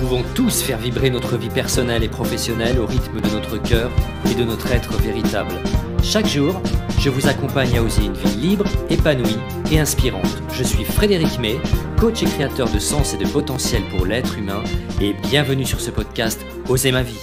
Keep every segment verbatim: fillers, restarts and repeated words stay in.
pouvons tous faire vibrer notre vie personnelle et professionnelle au rythme de notre cœur et de notre être véritable. Chaque jour, je vous accompagne à oser une vie libre, épanouie et inspirante. Je suis Frédéric May, coach et créateur de sens et de potentiel pour l'être humain, et bienvenue sur ce podcast Oser ma vie.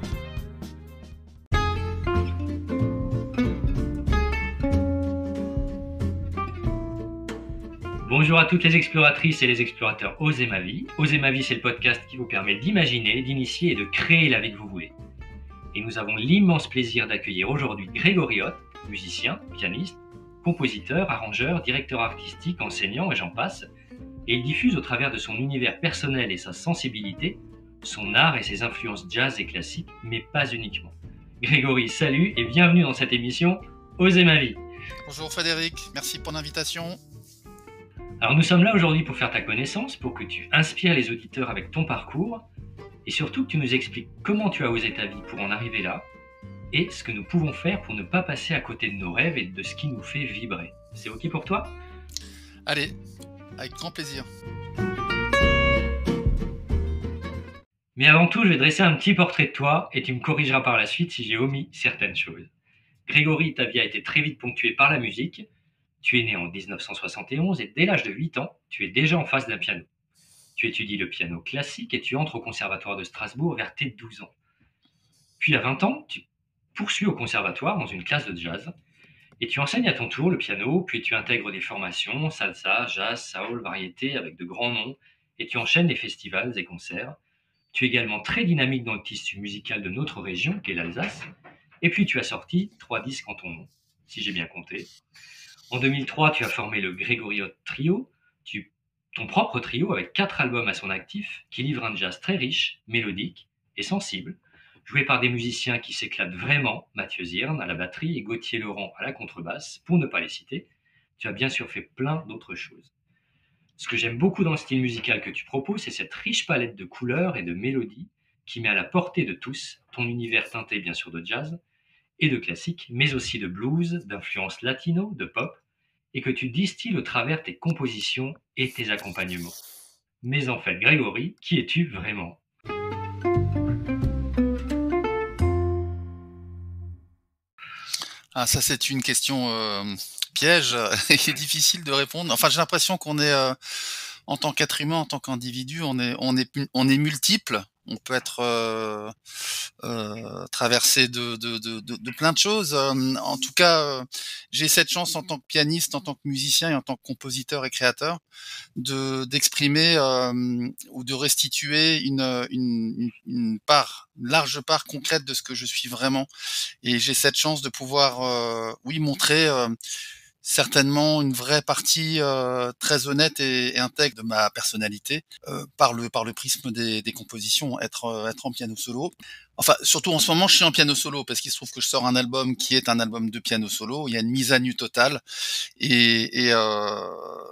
Bonjour à toutes les exploratrices et les explorateurs Oser ma vie. Oser ma vie, c'est le podcast qui vous permet d'imaginer, d'initier et de créer la vie que vous voulez. Et nous avons l'immense plaisir d'accueillir aujourd'hui Grégory Hott, musicien, pianiste, compositeur, arrangeur, directeur artistique, enseignant et j'en passe. Et il diffuse au travers de son univers personnel et sa sensibilité, son art et ses influences jazz et classiques, mais pas uniquement. Grégory, salut et bienvenue dans cette émission Oser ma vie. Bonjour Frédéric, merci pour l'invitation. Alors nous sommes là aujourd'hui pour faire ta connaissance, pour que tu inspires les auditeurs avec ton parcours et surtout que tu nous expliques comment tu as osé ta vie pour en arriver là et ce que nous pouvons faire pour ne pas passer à côté de nos rêves et de ce qui nous fait vibrer. C'est ok pour toi ? Allez, avec grand plaisir. Mais avant tout, je vais dresser un petit portrait de toi et tu me corrigeras par la suite si j'ai omis certaines choses. Grégory, ta vie a été très vite ponctuée par la musique. Tu es né en dix-neuf cent soixante et onze et dès l'âge de huit ans, tu es déjà en face d'un piano. Tu étudies le piano classique et tu entres au conservatoire de Strasbourg vers tes douze ans. Puis à vingt ans, tu poursuis au conservatoire dans une classe de jazz et tu enseignes à ton tour le piano, puis tu intègres des formations, salsa, jazz, soul, variété avec de grands noms et tu enchaînes les festivals et concerts. Tu es également très dynamique dans le tissu musical de notre région, qui est l'Alsace, et puis tu as sorti trois disques en ton nom, si j'ai bien compté. En deux mille trois, tu as formé le Grégory Hott Trio, tu, ton propre trio avec quatre albums à son actif qui livre un jazz très riche, mélodique et sensible, joué par des musiciens qui s'éclatent vraiment, Mathieu Zirn à la batterie et Gauthier Laurent à la contrebasse, pour ne pas les citer. Tu as bien sûr fait plein d'autres choses. Ce que j'aime beaucoup dans le style musical que tu proposes, c'est cette riche palette de couleurs et de mélodies qui met à la portée de tous ton univers teinté bien sûr de jazz, et de classique, mais aussi de blues, d'influence latino, de pop, et que tu distilles au travers tes compositions et tes accompagnements. Mais en fait, Grégory, qui es-tu vraiment ? Ah, ça c'est une question euh, piège et qui est difficile de répondre. Enfin, j'ai l'impression qu'on est, euh, en tant qu'être humain, en tant qu'individu, on est, on est, on est multiple. On peut être euh, euh, traversé de, de, de, de, de plein de choses. Euh, en tout cas, euh, j'ai cette chance en tant que pianiste, en tant que musicien et en tant que compositeur et créateur de d'exprimer euh, ou de restituer une, une, une part, une large part concrète de ce que je suis vraiment. Et j'ai cette chance de pouvoir, euh, oui, montrer euh, certainement une vraie partie euh, très honnête et, et intègre de ma personnalité euh, par le par le prisme des, des compositions, être euh, être en piano solo. Enfin, surtout en ce moment, je suis en piano solo parce qu'il se trouve que je sors un album qui est un album de piano solo. Il y a une mise à nu totale et, et euh,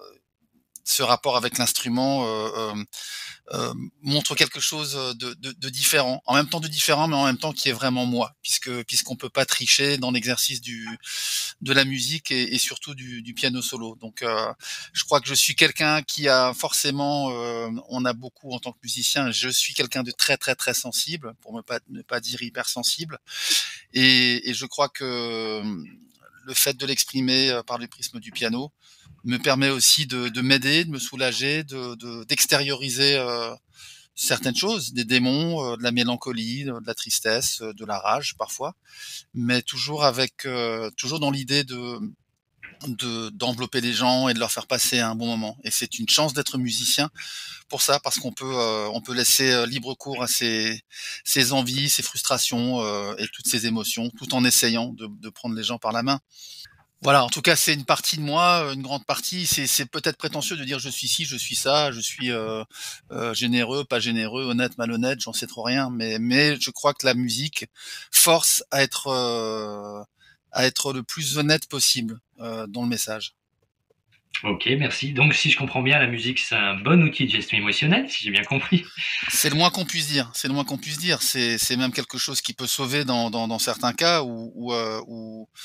ce rapport avec l'instrument euh, euh, euh, montre quelque chose de, de, de différent, en même temps de différent, mais en même temps qui est vraiment moi, puisque puisqu'on peut pas tricher dans l'exercice du de la musique et, et surtout du, du piano solo. Donc, euh, je crois que je suis quelqu'un qui a forcément, euh, on a beaucoup en tant que musicien, je suis quelqu'un de très très très sensible, pour ne pas ne pas dire hypersensible, et, et je crois que le fait de l'exprimer par le prisme du piano me permet aussi de, de m'aider, de me soulager, de, de d'extérioriser euh, certaines choses, des démons, euh, de la mélancolie, de la tristesse, de la rage parfois, mais toujours avec euh, toujours dans l'idée de de d'envelopper les gens et de leur faire passer un bon moment. Et c'est une chance d'être musicien pour ça, parce qu'on peut euh, on peut laisser euh, libre cours à ses ses envies, ses frustrations euh, et toutes ses émotions, tout en essayant de, de prendre les gens par la main. Voilà, en tout cas, c'est une partie de moi, une grande partie. C'est, c'est peut-être prétentieux de dire je suis ci, je suis ça, je suis euh, euh, généreux, pas généreux, honnête, malhonnête, j'en sais trop rien. Mais, mais je crois que la musique force à être euh, à être le plus honnête possible euh, dans le message. Ok, merci. Donc, si je comprends bien, la musique, c'est un bon outil de gestion émotionnelle, si j'ai bien compris. C'est le moins qu'on puisse dire. C'est le moins qu'on puisse dire. C'est, c'est même quelque chose qui peut sauver dans, dans, dans certains cas où, où, euh, où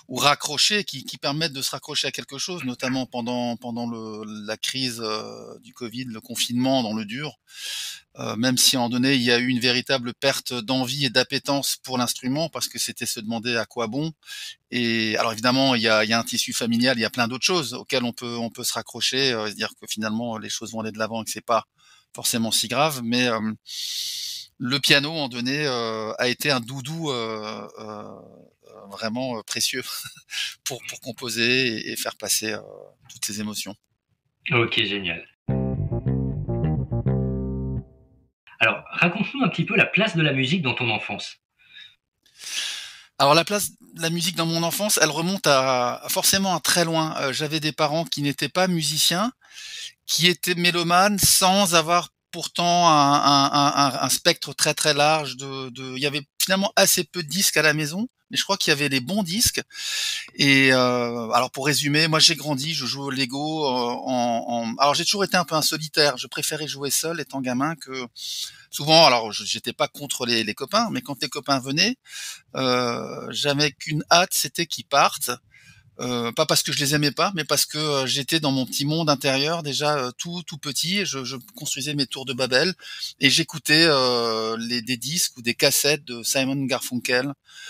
ou raccrocher, qui, qui permettent de se raccrocher à quelque chose, notamment pendant pendant le, la crise euh, du Covid, le confinement dans le dur. Euh, même si à un moment donné il y a eu une véritable perte d'envie et d'appétence pour l'instrument, parce que c'était se demander à quoi bon. Et alors évidemment il y a, il y a un tissu familial, il y a plein d'autres choses auxquelles on peut on peut se raccrocher, euh, se dire que finalement les choses vont aller de l'avant et que c'est pas forcément si grave, mais euh, le piano, en donné, euh, a été un doudou euh, euh, vraiment euh, précieux pour, pour composer et, et faire passer euh, toutes ces émotions. Ok, génial. Alors, raconte-nous un petit peu la place de la musique dans ton enfance. Alors la place de la musique dans mon enfance, elle remonte à, à forcément à très loin. Euh, j'avais des parents qui n'étaient pas musiciens, qui étaient mélomanes sans avoir pourtant un, un, un, un spectre très très large de, de. Il y avait finalement assez peu de disques à la maison, mais je crois qu'il y avait les bons disques. Et euh, alors pour résumer, moi j'ai grandi, je jouais au Lego. Euh, en, en... Alors j'ai toujours été un peu un solitaire. Je préférais jouer seul étant gamin que souvent. Alors je- j'étais pas contre les, les copains, mais quand les copains venaient, euh, j'avais qu'une hâte, c'était qu'ils partent. Euh, pas parce que je les aimais pas, mais parce que euh, j'étais dans mon petit monde intérieur déjà euh, tout tout petit. Et je, je construisais mes tours de Babel et j'écoutais euh, les, des disques ou des cassettes de Simon Garfunkel,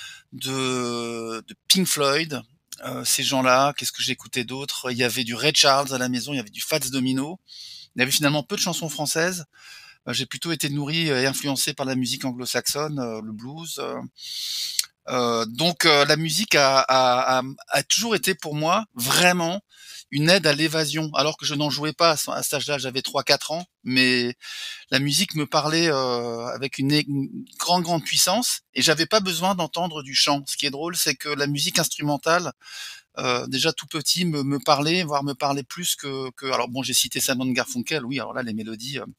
de, de Pink Floyd. Euh, ces gens-là, qu'est-ce que j'écoutais d'autre? Il y avait du Ray Charles à la maison, il y avait du Fats Domino. Il y avait finalement peu de chansons françaises. Euh, j'ai plutôt été nourri et influencé par la musique anglo-saxonne, euh, le blues. euh, euh, donc euh, la musique a, a, a, a toujours été pour moi vraiment une aide à l'évasion, alors que je n'en jouais pas à ce- à cet âge-là, j'avais trois quatre ans, mais la musique me parlait euh, avec une, une grande grande puissance et j'avais pas besoin d'entendre du chant. Ce qui est drôle, c'est que la musique instrumentale, euh, déjà tout petit, me, me parlait, voire me parlait plus que, que... Alors bon, j'ai cité Simon Garfunkel, oui, alors là les mélodies euh,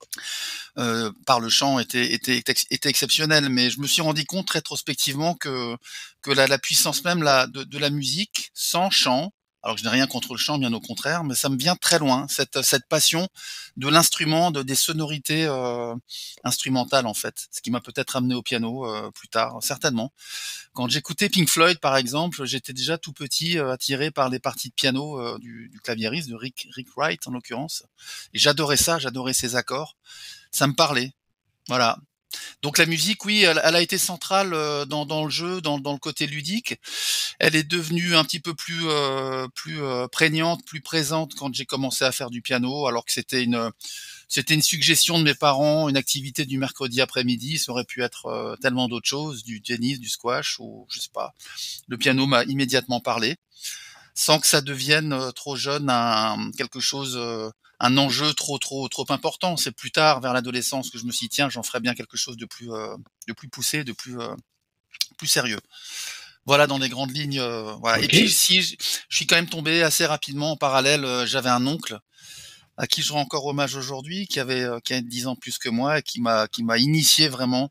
euh, par le chant était, était, était exceptionnel, mais je me suis rendu compte rétrospectivement que, que la, la puissance même la, de, de la musique sans chant, alors que je n'ai rien contre le chant, bien au contraire, mais ça me vient très loin, cette, cette passion de l'instrument, de, des sonorités euh, instrumentales en fait, ce qui m'a peut-être amené au piano euh, plus tard, certainement. Quand j'écoutais Pink Floyd par exemple, j'étais déjà tout petit euh, attiré par les parties de piano euh, du, du claviériste, de Rick, Rick Wright en l'occurrence, et j'adorais ça, j'adorais ses accords, ça me parlait. Voilà. Donc la musique, oui, elle, elle a été centrale euh, dans, dans le jeu, dans, dans le côté ludique. Elle est devenue un petit peu plus, euh, plus euh, prégnante, plus présente quand j'ai commencé à faire du piano, alors que c'était une, c'était une suggestion de mes parents, une activité du mercredi après-midi. Ça aurait pu être euh, tellement d'autres choses, du tennis, du squash, ou je sais pas. Le piano m'a immédiatement parlé sans que ça devienne euh, trop jeune un, quelque chose, euh, un enjeu trop trop trop important. C'est plus tard, vers l'adolescence, que je me suis dit tiens, j'en ferais bien quelque chose de plus euh, de plus poussé, de plus euh, plus sérieux. Voilà dans les grandes lignes. Euh, voilà. Et Ok. puis si je, je suis quand même tombé assez rapidement en parallèle. Euh, j'avais un oncle à qui je rends encore hommage aujourd'hui, qui avait euh, qui a dix ans plus que moi, et qui m'a qui m'a initié vraiment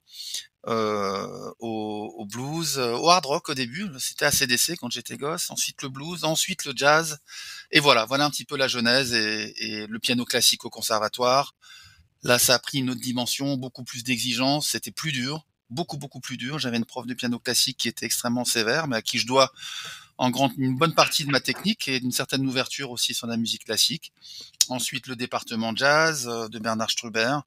euh, au, au blues, euh, au hard rock au début. C'était A C D C quand j'étais gosse. Ensuite le blues, ensuite le jazz. Et voilà, voilà un petit peu la genèse et, et le piano classique au conservatoire. Là, ça a pris une autre dimension, beaucoup plus d'exigence. C'était plus dur, beaucoup beaucoup plus dur. J'avais une prof de piano classique qui était extrêmement sévère, mais à qui je dois en grande une bonne partie de ma technique et d'une certaine ouverture aussi sur la musique classique. Ensuite, le département jazz euh, de Bernard Strubert.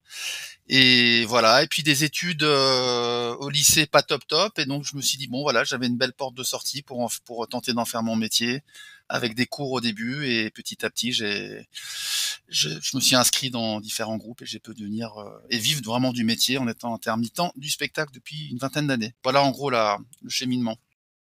Et voilà. Et puis des études euh, au lycée pas top top. Et donc je me suis dit bon voilà, j'avais une belle porte de sortie pour en- pour tenter d'en faire mon métier avec des cours au début et petit à petit j'ai je, je me suis inscrit dans différents groupes et j'ai pu devenir euh, et vivre vraiment du métier en étant intermittent du spectacle depuis une vingtaine d'années. Voilà en gros la, le cheminement.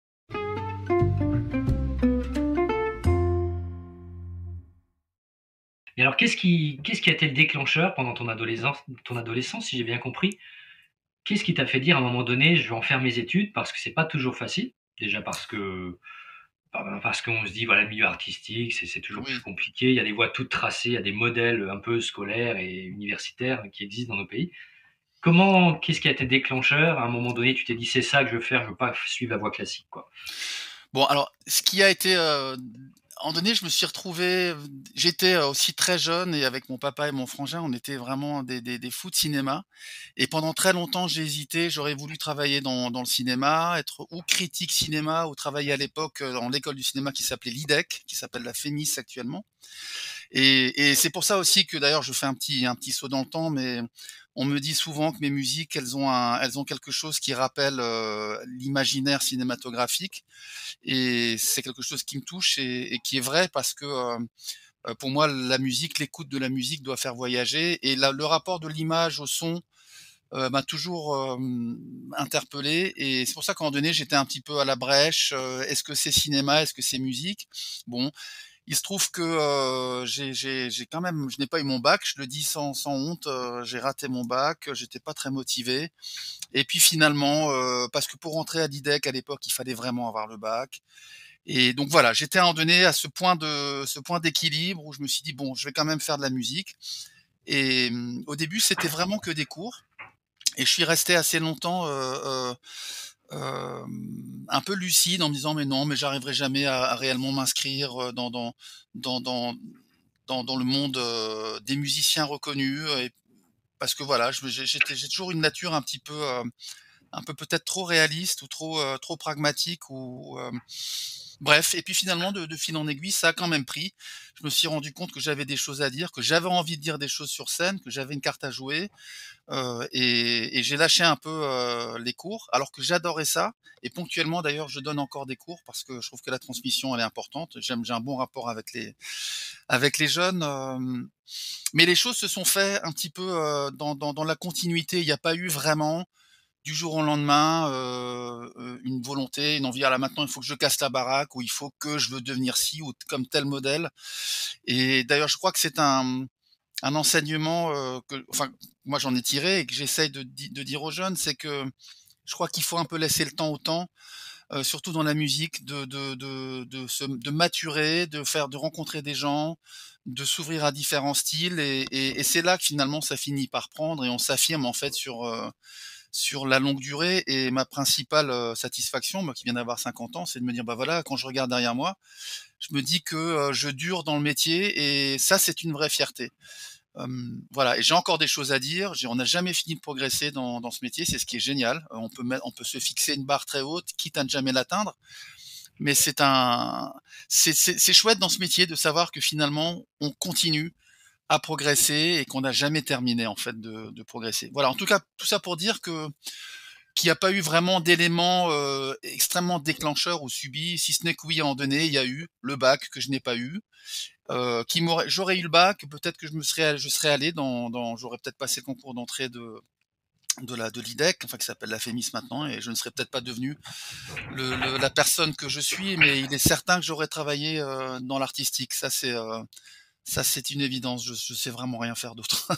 Et alors, qu'est-ce qui, qu'est-ce qui a été le déclencheur pendant ton adolescence, ton adolescence, si j'ai bien compris? Qu'est-ce qui t'a fait dire à un moment donné, je vais en faire mes études parce que c'est pas toujours facile. Déjà parce que bah, parce qu'on se dit voilà le milieu artistique c'est c'est toujours plus Oui. compliqué. Il y a des voies toutes tracées, il y a des modèles un peu scolaires et universitaires qui existent dans nos pays. Comment, qu'est-ce qui a été déclencheur? À un moment donné, tu t'es dit c'est ça que je veux faire, je veux pas suivre la voie classique quoi. Bon alors ce qui a été euh, à un moment donné, je me suis retrouvé, j'étais, heu, aussi très jeune et avec mon papa et mon frangin, on était vraiment des des des fous de cinéma et pendant très longtemps, j'ai hésité. J'aurais voulu travailler dans dans le cinéma, être ou critique cinéma ou travailler à l'époque, heu, dans l'école du cinéma qui s'appelait l'I D E C, qui s'appelle la FEMIS actuellement. Et et c'est pour ça aussi que d'ailleurs je fais un petit un petit saut dans le temps, mais on me dit souvent que mes musiques, elles ont un elles ont quelque chose qui rappelle, heu, l'imaginaire cinématographique et c'est quelque chose qui me touche et et qui est vrai parce que, heu heu, pour moi la musique, l'écoute de la musique doit faire voyager et la le rapport de l'image au son, heu, m'a toujours, hem, interpellé et c'est pour ça qu'à un moment donné, j'étais un petit peu à la brèche, heu, est-ce que c'est cinéma? Est-ce que c'est musique? Bon, il se trouve que, heu, j'ai j'ai j'ai quand même je n'ai pas eu mon bac, je le dis sans sans honte, heu, j'ai raté mon bac, j'étais pas très motivé et puis finalement, heu, parce que pour rentrer à l'I D E C à l'époque, il fallait vraiment avoir le bac et donc voilà, j'étais à un moment donné à ce point de ce point d'équilibre où je me suis dit: «Bon, je vais quand même faire de la musique» et mmh, au début, c'était vraiment que des cours et je suis resté assez longtemps, heu heu, hem, un peu lucide en me disant: «Mais non, mais j'arriverai jamais à à réellement m'inscrire, heu, dans dans dans dans dans dans le monde, heu, des musiciens reconnus», et parce que voilà, je me j'ai j'étais j'ai toujours une nature un petit peu, heu, un peu peut-être trop réaliste ou trop, heu, trop pragmatique ou, hem, bref et puis finalement de de fil en aiguille, ça a quand même pris. Je me suis rendu compte que j'avais des choses à dire, que j'avais envie de dire des choses sur scène, que j'avais une carte à jouer, heu et et j'ai lâché un peu, heu, les cours alors que j'adorais ça et ponctuellement d'ailleurs je donne encore des cours parce que je trouve que la transmission elle est importante. J'aime j'ai un bon rapport avec les avec les jeunes, hem, mais les choses se sont fait un petit peu, heu, dans dans dans la continuité. Il y a pas eu vraiment du jour au lendemain, heu heu, une volonté, une envie: «Ah là maintenant il faut que je casse la baraque» ou «Il faut que je veux devenir ci ou comme tel modèle» et d'ailleurs je crois que c'est un, mmh, un enseignement, heu, que enfin moi j'en ai tiré et que j'essaye de di de dire aux jeunes, c'est que je crois qu'il faut un peu laisser le temps au temps, heu, surtout dans la musique, de de de de se de maturer, de faire de rencontrer des gens, de s'ouvrir à différents styles et et et c'est là que finalement ça finit par prendre et on s'affirme en fait sur, heu, sur la longue durée et ma principale, heu, satisfaction, moi qui viens d'avoir cinquante ans, c'est de me dire: «Bah voilà, quand je regarde derrière moi, je me dis que, heu, je dure dans le métier» et ça c'est une vraie fierté. Hem, voilà et j'ai encore des choses à dire, j'ai on n'a jamais fini de progresser dans dans ce métier, c'est ce qui est génial. Heu, on peut mettre on peut se fixer une barre très haute, quitte à ne jamais l'atteindre, mais c'est un c'est c'est c'est chouette dans ce métier de savoir que finalement on continue à progresser et qu'on n'a jamais terminé en fait de de progresser. Voilà, en tout cas, tout ça pour dire que qu'il y a pas eu vraiment d'éléments, heu, extrêmement déclencheurs ou subis, si ce n'est que oui, à un moment donné, il y a eu le bac que je n'ai pas eu, heu, qui m'aurait j'aurais eu le bac, peut-être que je me serais je serais allé dans dans j'aurais peut-être passé le concours d'entrée de de la de l'I D E C, enfin qui s'appelle la FEMIS maintenant et je ne serais peut-être pas devenu le le la personne que je suis, mais il est certain que j'aurais travaillé, heu, dans l'artistique. Ça c'est, heu, ça c'est une évidence. Je je sais vraiment rien faire d'autre.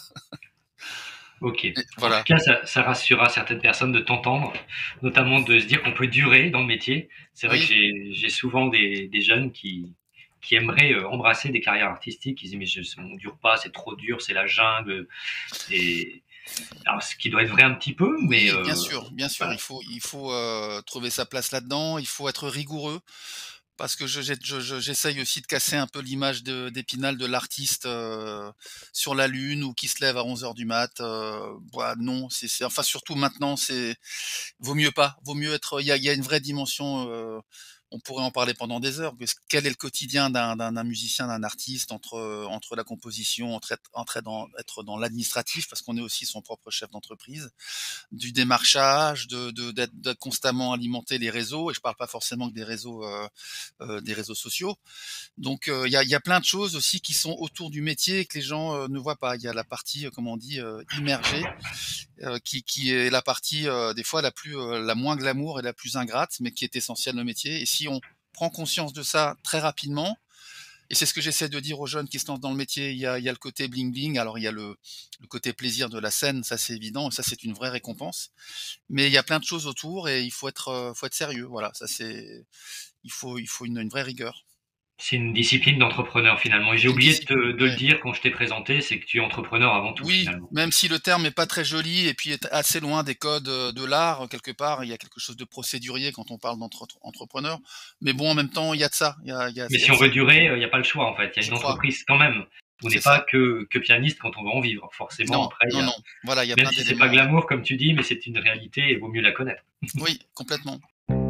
Ok. Et En tout voilà. cas, ça, ça rassurera certaines personnes de t'entendre, notamment de se dire qu'on peut durer dans le métier. C'est vrai que Oui, j'ai j'ai souvent des, des jeunes qui, qui aimeraient euh, embrasser des carrières artistiques. Ils disent, mais je, on dure pas, c'est trop dur, c'est la jungle. Et alors, ce qui doit être vrai un petit peu, mais oui, bien euh, sûr, bien sûr, voilà. il faut il faut, heu, trouver sa place là-dedans, il faut être rigoureux. Parce que je j'ai je je j'essaye aussi de casser un peu l'image de d'Épinal de l'artiste, heu, sur la lune ou qui se lève à onze heures du mat, heu, bah, non, c'est c'est enfin surtout maintenant, c'est vaut mieux pas, vaut mieux être il y a il y a une vraie dimension, heu, on pourrait en parler pendant des heures, parce que quel est le quotidien d'un d'un d'un musicien, d'un artiste entre, heu, entre la composition, entre être entrer dans être dans l'administratif parce qu'on est aussi son propre chef d'entreprise, du démarchage, de de d'être de constamment alimenter les réseaux et je parle pas forcément que des réseaux, heu heu, des réseaux sociaux. Donc heu, il y a il y a plein de choses aussi qui sont autour du métier et que les gens, heu, ne voient pas. Il y a la partie, heu, comme on dit, heu, immergée, heu, qui qui est la partie, heu, des fois la plus, heu, la moins glamour et la plus ingrate, mais qui est essentielle au métier et si on prend conscience de ça très rapidement et c'est ce que j'essaie de dire aux jeunes qui se lancent dans le métier, il y a il y a le côté bling bling, alors il y a le le côté plaisir de la scène, ça c'est évident et ça c'est une vraie récompense. Mais il y a plein de choses autour et il faut être, heu, faut être sérieux, voilà, ça c'est il faut il faut une une vraie rigueur. C'est une discipline d'entrepreneur finalement et j'ai Une oublié de discipline, te de le ouais. dire quand je t'ai présenté, c'est que tu es entrepreneur avant tout Oui, finalement. même si le terme est pas très joli et puis est assez loin des codes, heu, de l'art, quelque part, il y a quelque chose de procédurier quand on parle d'entre entrepreneur. Mais bon, en même temps, il y a de ça, il y a il y a Mais il y a si de on veut cette durer, il y a pas le choix en fait. Il y a je une crois, entreprise quand même. On n'est c'est pas ça. que que pianiste quand on veut en vivre. Forcément Non, après il y non, a non. Voilà, il y a même plein si c'est pas d'éléments, ouais. glamour comme tu dis, mais c'est une réalité et vaut mieux la connaître. Oui, complètement.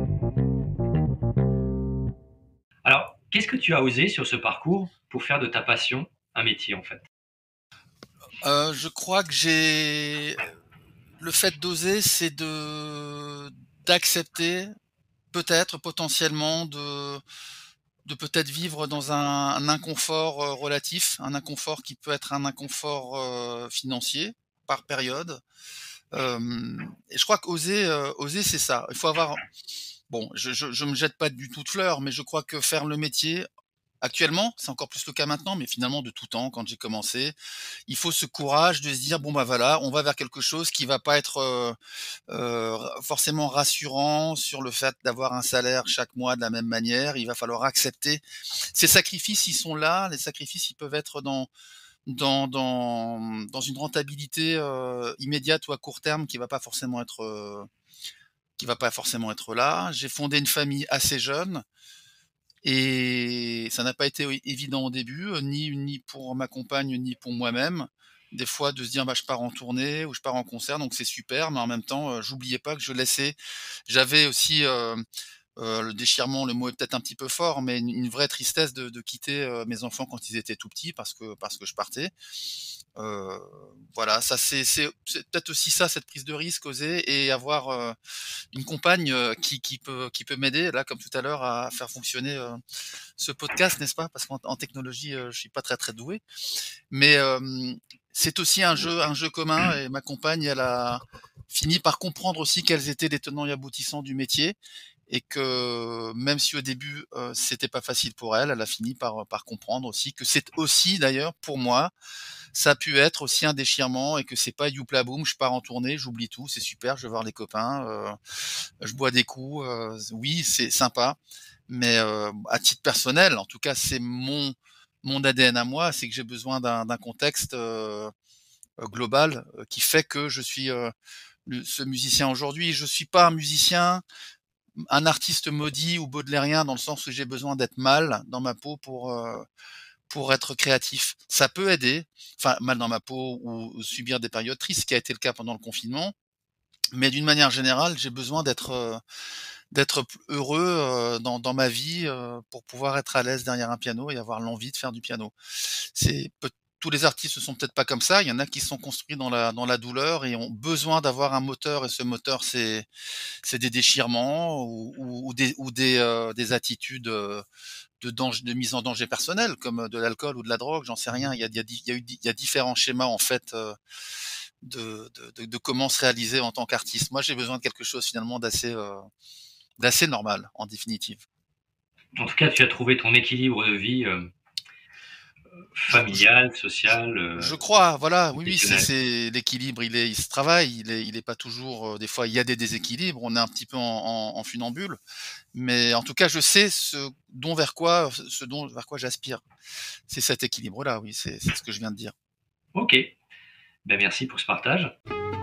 Alors, qu'est-ce que tu as osé sur ce parcours pour faire de ta passion un métier en fait? Heu, je crois que j'ai le fait d'oser, c'est de d'accepter peut-être, potentiellement, de de peut-être vivre dans un un inconfort, heu, relatif, un inconfort qui peut être un inconfort, heu, financier, par période. Hem et je crois qu'oser, heu, oser, c'est ça. Il faut avoir bon, je je je me jette pas du tout de fleurs, mais je crois que faire le métier actuellement, c'est encore plus le cas maintenant, mais finalement de tout temps, quand j'ai commencé, il faut ce courage de se dire: «Bon, bah, voilà, on va vers quelque chose qui va pas être, heu heu, forcément rassurant sur le fait d'avoir un salaire chaque mois de la même manière». Il va falloir accepter. Ces sacrifices, ils sont là, les sacrifices, ils peuvent être dans dans dans, mmh, dans une rentabilité, heu, immédiate ou à court terme qui va pas forcément être, heu, qui va pas forcément être là. J'ai fondé une famille assez jeune et ça n'a pas été oui évident au début, heu, ni ni pour ma compagne, ni pour moi-même. Des fois de se dire: «Bah, je pars en tournée ou je pars en concert, donc c'est super», mais en même temps, heu, j'oubliais pas que je laissais j'avais aussi, hem, heu, le déchirement, le mot est peut-être un petit peu fort, mais une une vraie tristesse de de quitter, heu, mes enfants quand ils étaient tout petits parce que parce que je partais. Heu, voilà, ça c'est c'est c'est peut-être aussi ça, cette prise de risque, oser et avoir, heu, une compagne, heu, qui qui peut qui peut m'aider là, comme tout à l'heure, à faire fonctionner, heu, ce podcast, n'est-ce pas? Parce qu'en en technologie, heu, je suis pas très, très doué. Mais, hem, c'est aussi un jeu un jeu commun et ma compagne, elle a fini par comprendre aussi quels étaient les tenants et aboutissants du métier et que même si au début, heu, c'était pas facile pour elle, elle a fini par, par comprendre aussi que c'est aussi d'ailleurs pour moi, ça a pu être aussi un déchirement et que c'est pas youpla boum, je pars en tournée, j'oublie tout, c'est super, je vais voir les copains, heu, je bois des coups, heu, oui, c'est sympa, mais, heu, à titre personnel, en tout cas, c'est mon mon A D N à moi, c'est que j'ai besoin d'un d'un contexte, heu heu, global, heu, qui fait que je suis, heu, le ce musicien aujourd'hui. Je suis pas un musicien, un artiste maudit ou baudelairien dans le sens où j'ai besoin d'être mal dans ma peau pour, heu, pour être créatif. Ça peut aider, enfin mal dans ma peau ou ou subir des périodes tristes, ce qui a été le cas pendant le confinement, mais d'une manière générale, j'ai besoin d'être, heu, d'être p heureux, heu, dans dans ma vie, heu, pour pouvoir être à l'aise derrière un piano et avoir l'envie de faire du piano. C'est peut tous les artistes ne sont peut-être pas comme ça, il y en a qui sont construits dans la dans la douleur et ont besoin d'avoir un moteur et ce moteur, c'est c'est des déchirements ou ou ou des ou des, heu, des attitudes, heu, de dange de mise en danger personnelle comme, de l'alcool ou de la drogue, j'en sais rien. Il y a il y a di il y a eu di il y a différents schémas en fait, heu, de de de de comment se réaliser en tant qu'artiste. Moi, j'ai besoin de quelque chose finalement d'assez, heu, d'assez normal, en définitive. En tout cas, tu as trouvé ton équilibre de vie, heu, Je je familial, je social, je heu, crois, voilà, oui, oui, c'est professionnel. c'est l'équilibre, il est il se travaille, il est il est pas toujours, heu, des fois il y a des déséquilibres, on est un petit peu en en en funambule, mais en tout cas, je sais ce dont vers quoi ce dont vers quoi j'aspire. C'est cet équilibre-là, oui, c'est c'est ce que je viens de dire. OK, ben merci pour ce partage.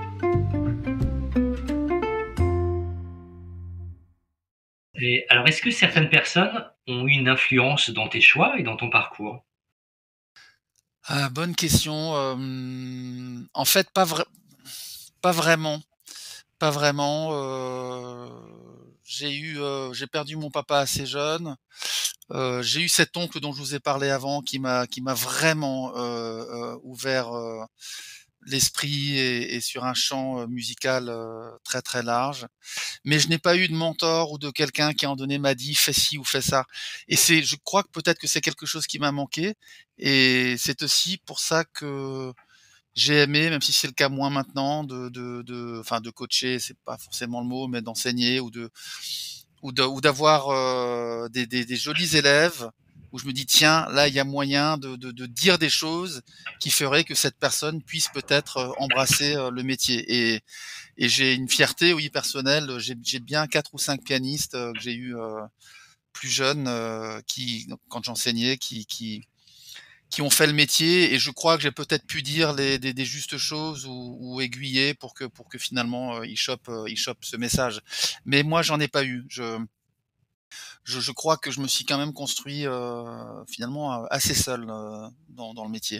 Et alors, est-ce que Oui. certaines personnes ont eu une influence dans tes choix et dans ton parcours? Ah, bonne question, hem, en fait, pas vrai pas vraiment, pas vraiment, heu, j'ai eu, heu, j'ai perdu mon papa assez jeune, heu, j'ai eu cet oncle dont je vous ai parlé avant qui m'a qui m'a vraiment, heu heu, ouvert, heu, l'esprit et et sur un champ, heu, musical, heu, très, très large. Mais je n'ai pas eu de mentor ou de quelqu'un qui à un moment donné m'a dit: «Fais ci ou fais ça» et c'est je crois que peut-être que c'est quelque chose qui m'a manqué et c'est aussi pour ça que j'ai aimé, même si c'est le cas moins maintenant, de de de enfin de coacher, c'est pas forcément le mot, mais d'enseigner ou de ou de ou d'avoir, heu, des des des jolis élèves où je me dis: «Tiens, là, il y a moyen de de de dire des choses qui feraient que cette personne puisse peut-être, heu, embrasser, heu, le métier» et et j'ai une fierté, oui, personnelle, j'ai j'ai bien quatre ou cinq pianistes, heu, que j'ai eu, heu, plus jeunes, heu, qui quand j'enseignais, qui qui qui ont fait le métier et je crois que j'ai peut-être pu dire les des des justes choses ou ou aiguiller pour que pour que finalement, heu, ils chopent, heu, ils chopent ce message. Mais moi, j'en ai pas eu. Je je je crois que je me suis quand même construit, heu, finalement, heu, assez seul, heu, dans dans le métier.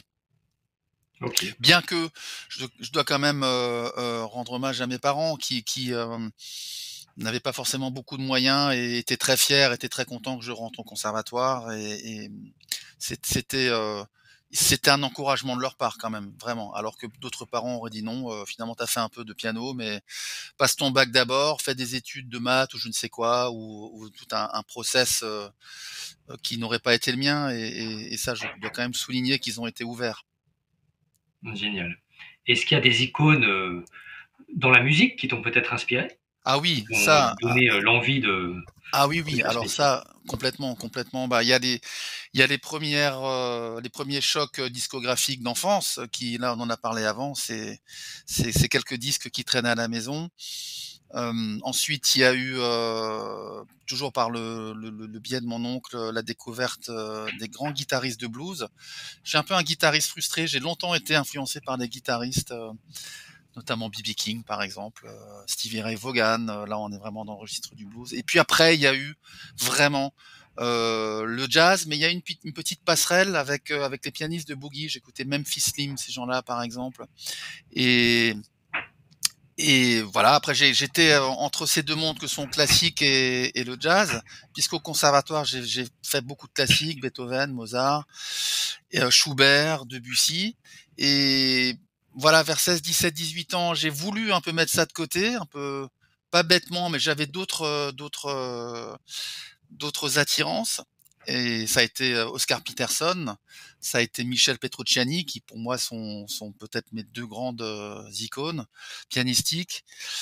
OK. Bien que je je dois quand même, heu heu, rendre hommage à mes parents qui qui, hem, n'avaient pas forcément beaucoup de moyens et étaient très fiers, étaient très contents que je rentre au conservatoire et et mmh, c'ét c'était, heu, c'était un encouragement de leur part quand même, vraiment. Alors que d'autres parents auraient dit: «Non, heu, finalement tu as fait un peu de piano, mais passe ton bac d'abord, fais des études de maths ou je ne sais quoi» ou ou tout un un process, heu heu, qui n'aurait pas été le mien et et et ça je dois quand même souligner qu'ils ont été ouverts. Génial. Est-ce qu'il y a des icônes, heu, dans la musique qui t'ont peut-être inspiré? Ah Qui oui, t'ont, heu, ça, ah donné, heu, l'envie de ah oui, de oui, faire ce alors métier? ça, complètement, complètement. Bah, il y a des il y a les premières, heu, les premiers chocs, heu, discographiques d'enfance, heu, qui là, on en a parlé avant, c'est c'est c'est quelques disques qui traînaient à la maison. Hem, ensuite, il y a eu, heu, toujours par le le le le biais de mon oncle, heu, la découverte, heu, des grands guitaristes de blues. Je suis un peu un guitariste frustré, j'ai longtemps été influencé par des guitaristes, heu, notamment B B King par exemple, heu, Stevie Ray Vaughan, heu, là on est vraiment dans le registre du blues et puis après il y a eu vraiment, heu, le jazz, mais il y a une pit une petite passerelle avec, heu, avec les pianistes de boogie. J'écoutais Memphis Slim, ces gens-là par exemple et et voilà, après j'ai j'étais, heu, entre ces deux mondes que sont le classique et et le jazz, puisqu'au conservatoire j'ai j'ai fait beaucoup de classiques, Beethoven, Mozart et heu, Schubert, Debussy et voilà, vers seize, dix-sept, dix-huit ans, j'ai voulu un peu mettre ça de côté, un peu pas bêtement, mais j'avais d'autres, heu, d'autres, heu, d'autres attirances et ça a été, heu, Oscar Peterson, ça a été Michel Petrucciani qui pour moi sont sont peut-être mes deux grandes, heu, icônes pianistiques.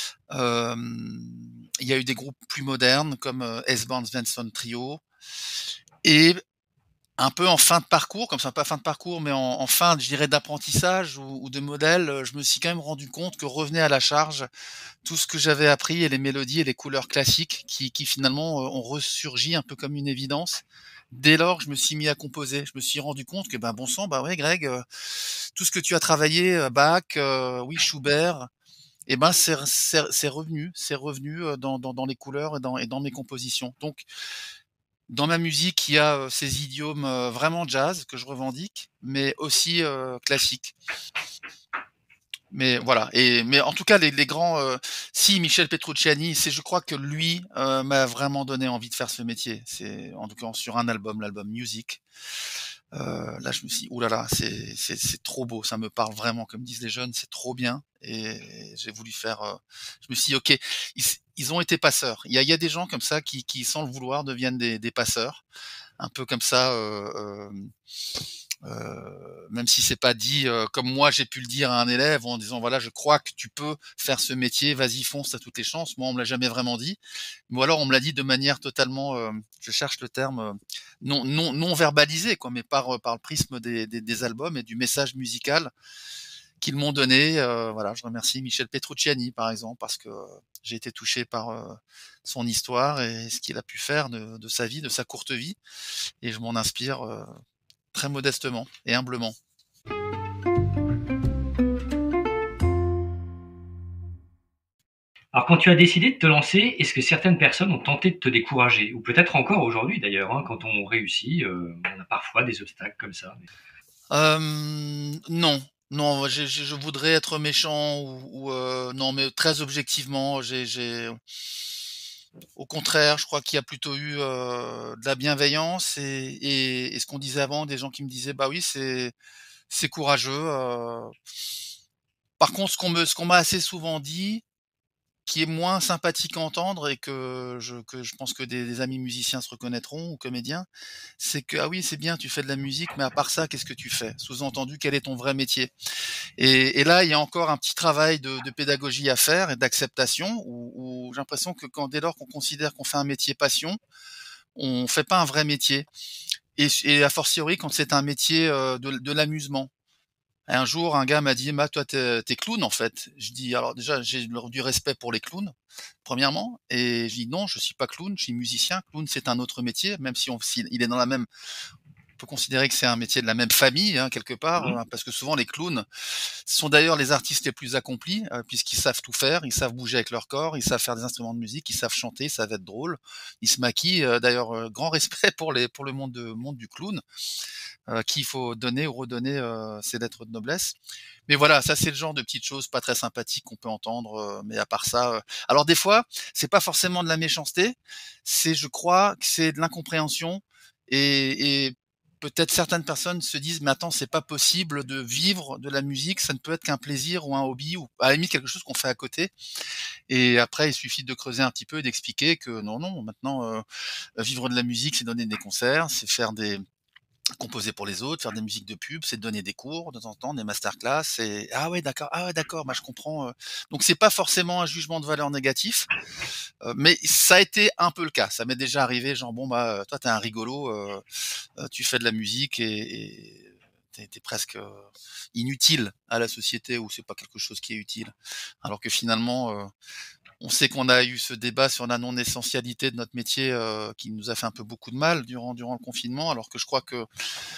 Hem, il y a eu des groupes plus modernes comme, heu, S-Band Svensson Trio et un peu en fin de parcours, comme ça, pas fin de parcours, mais en en fin, je dirais, d'apprentissage ou ou de modèle, heu, je me suis quand même rendu compte que revenait à la charge tout ce que j'avais appris et les mélodies et les couleurs classiques qui qui finalement, heu, ont ressurgi un peu comme une évidence. Dès lors que je me suis mis à composer, je me suis rendu compte que, ben, bon sang, bah, ouais Greg, heu, tout ce que tu as travaillé, heu, Bach, heu, oui Schubert et ben, c'est r c'est c'est revenu c'est revenu, heu, dans dans dans les couleurs et dans et dans mes compositions. Donc dans ma musique, il y a, heu, ces idiomes, heu, vraiment jazz que je revendique, mais aussi, heu, classiques. Mais voilà et mais en tout cas les les grands, heu, si Michel Petrucciani, c'est je crois que lui, heu, m'a vraiment donné envie de faire ce métier. C'est en tout cas sur un album, l'album Music. Heu, là je me suis dit: «Ouh là là, c'est c'est c'est trop beau, ça me parle vraiment», comme disent les jeunes, c'est trop bien et j'ai voulu faire, heu, je me suis dit: «OK, ils s ils ont été passeurs». Il y a il y a des gens comme ça qui qui sans le vouloir deviennent des des passeurs, un peu comme ça, heu, hem, heu, même si c'est pas dit, heu, comme moi j'ai pu le dire à un élève en disant: «Voilà, je crois que tu peux faire ce métier, vas-y fonce, tu as toutes les chances». Moi on me l'a jamais vraiment dit, ou alors on me l'a dit de manière totalement, hem, je cherche le terme, heu, non non non verbalisée quoi, mais par, heu, par le prisme des des des albums et du message musical qu'ils m'ont donné, heu, voilà, je remercie Michel Petrucciani par exemple parce que, heu, j'ai été touché par, heu, son histoire et ce qu'il a pu faire de de sa vie, de sa courte vie et je m'en inspire, heu, très modestement et humblement. Alors quand tu as décidé de te lancer, est-ce que certaines personnes ont tenté de te décourager? Ou peut-être encore aujourd'hui d'ailleurs, hein, quand on réussit, heu, on a parfois des obstacles comme ça, mais Hem, non, non, je je je voudrais être méchant ou ou, heu, non, mais très objectivement, j'ai j'ai au contraire, je crois qu'il y a plutôt eu, heu, de la bienveillance et et et ce qu'on disait avant, des gens qui me disaient: «Bah oui, c'est c'est courageux», heu. Par contre, ce qu'on me ce qu'on m'a assez souvent dit, qui est moins sympathique à entendre et que je que je pense que des des amis musiciens se reconnaîtront ou comédiens, c'est que: «Ah oui, c'est bien, tu fais de la musique, mais à part ça, qu'est-ce que tu fais?» Sous-entendu, quel est ton vrai métier? Et et là, il y a encore un petit travail de de pédagogie à faire et d'acceptation où où j'ai l'impression que quand dès lors qu'on considère qu'on fait un métier passion, on fait pas un vrai métier et s et a fortiori quand c'est un métier, heu, de l de l'amusement. Et un jour, un gars m'a dit: «Bah, toi, t'es es clown, en fait». Je dis alors déjà, j'ai le du respect pour les clowns, premièrement, et je dis: «Non, je suis pas clown, je suis musicien. Clown, c'est un autre métier», même si on s'il il est dans la même on peut considérer que c'est un métier de la même famille, hein, quelque part, Mmh. heu, parce que souvent les clowns sont d'ailleurs les artistes les plus accomplis, heu, puisqu'ils savent tout faire, ils savent bouger avec leur corps, ils savent faire des instruments de musique, ils savent chanter, ils savent être drôles. Ils se maquillent, heu, d'ailleurs, heu, grand respect pour les pour le monde de monde du clown, heu, à qui il faut donner ou redonner, heu, ses lettres de noblesse. Mais voilà, ça c'est le genre de petites choses pas très sympathiques qu'on peut entendre, heu, mais à part ça, heu alors des fois, c'est pas forcément de la méchanceté, c'est je crois que c'est de l'incompréhension, et et peut-être certaines personnes se disent: «Mais attends, c'est pas possible de vivre de la musique, ça ne peut être qu'un plaisir ou un hobby ou à la limite quelque chose qu'on fait à côté», et après il suffit de creuser un petit peu et d'expliquer que non, non, maintenant, heu, vivre de la musique, c'est donner des concerts, c'est faire des composer pour les autres, faire des musiques de pub, c'est donner des cours de temps en temps, des masterclass, et «Ah ouais d'accord, ah ouais d'accord, bah je comprends», heu, donc c'est pas forcément un jugement de valeur négatif, heu, mais ça a été un peu le cas. Ça m'est déjà arrivé genre: «Bon bah, heu, toi tu es un rigolo, heu heu, tu fais de la musique et et tu es tu es presque, heu, inutile à la société, ou c'est pas quelque chose qui est utile». Alors que finalement, heu, on sait qu'on a eu ce débat sur la non essentialité de notre métier, heu, qui nous a fait un peu beaucoup de mal durant durant le confinement, alors que je crois que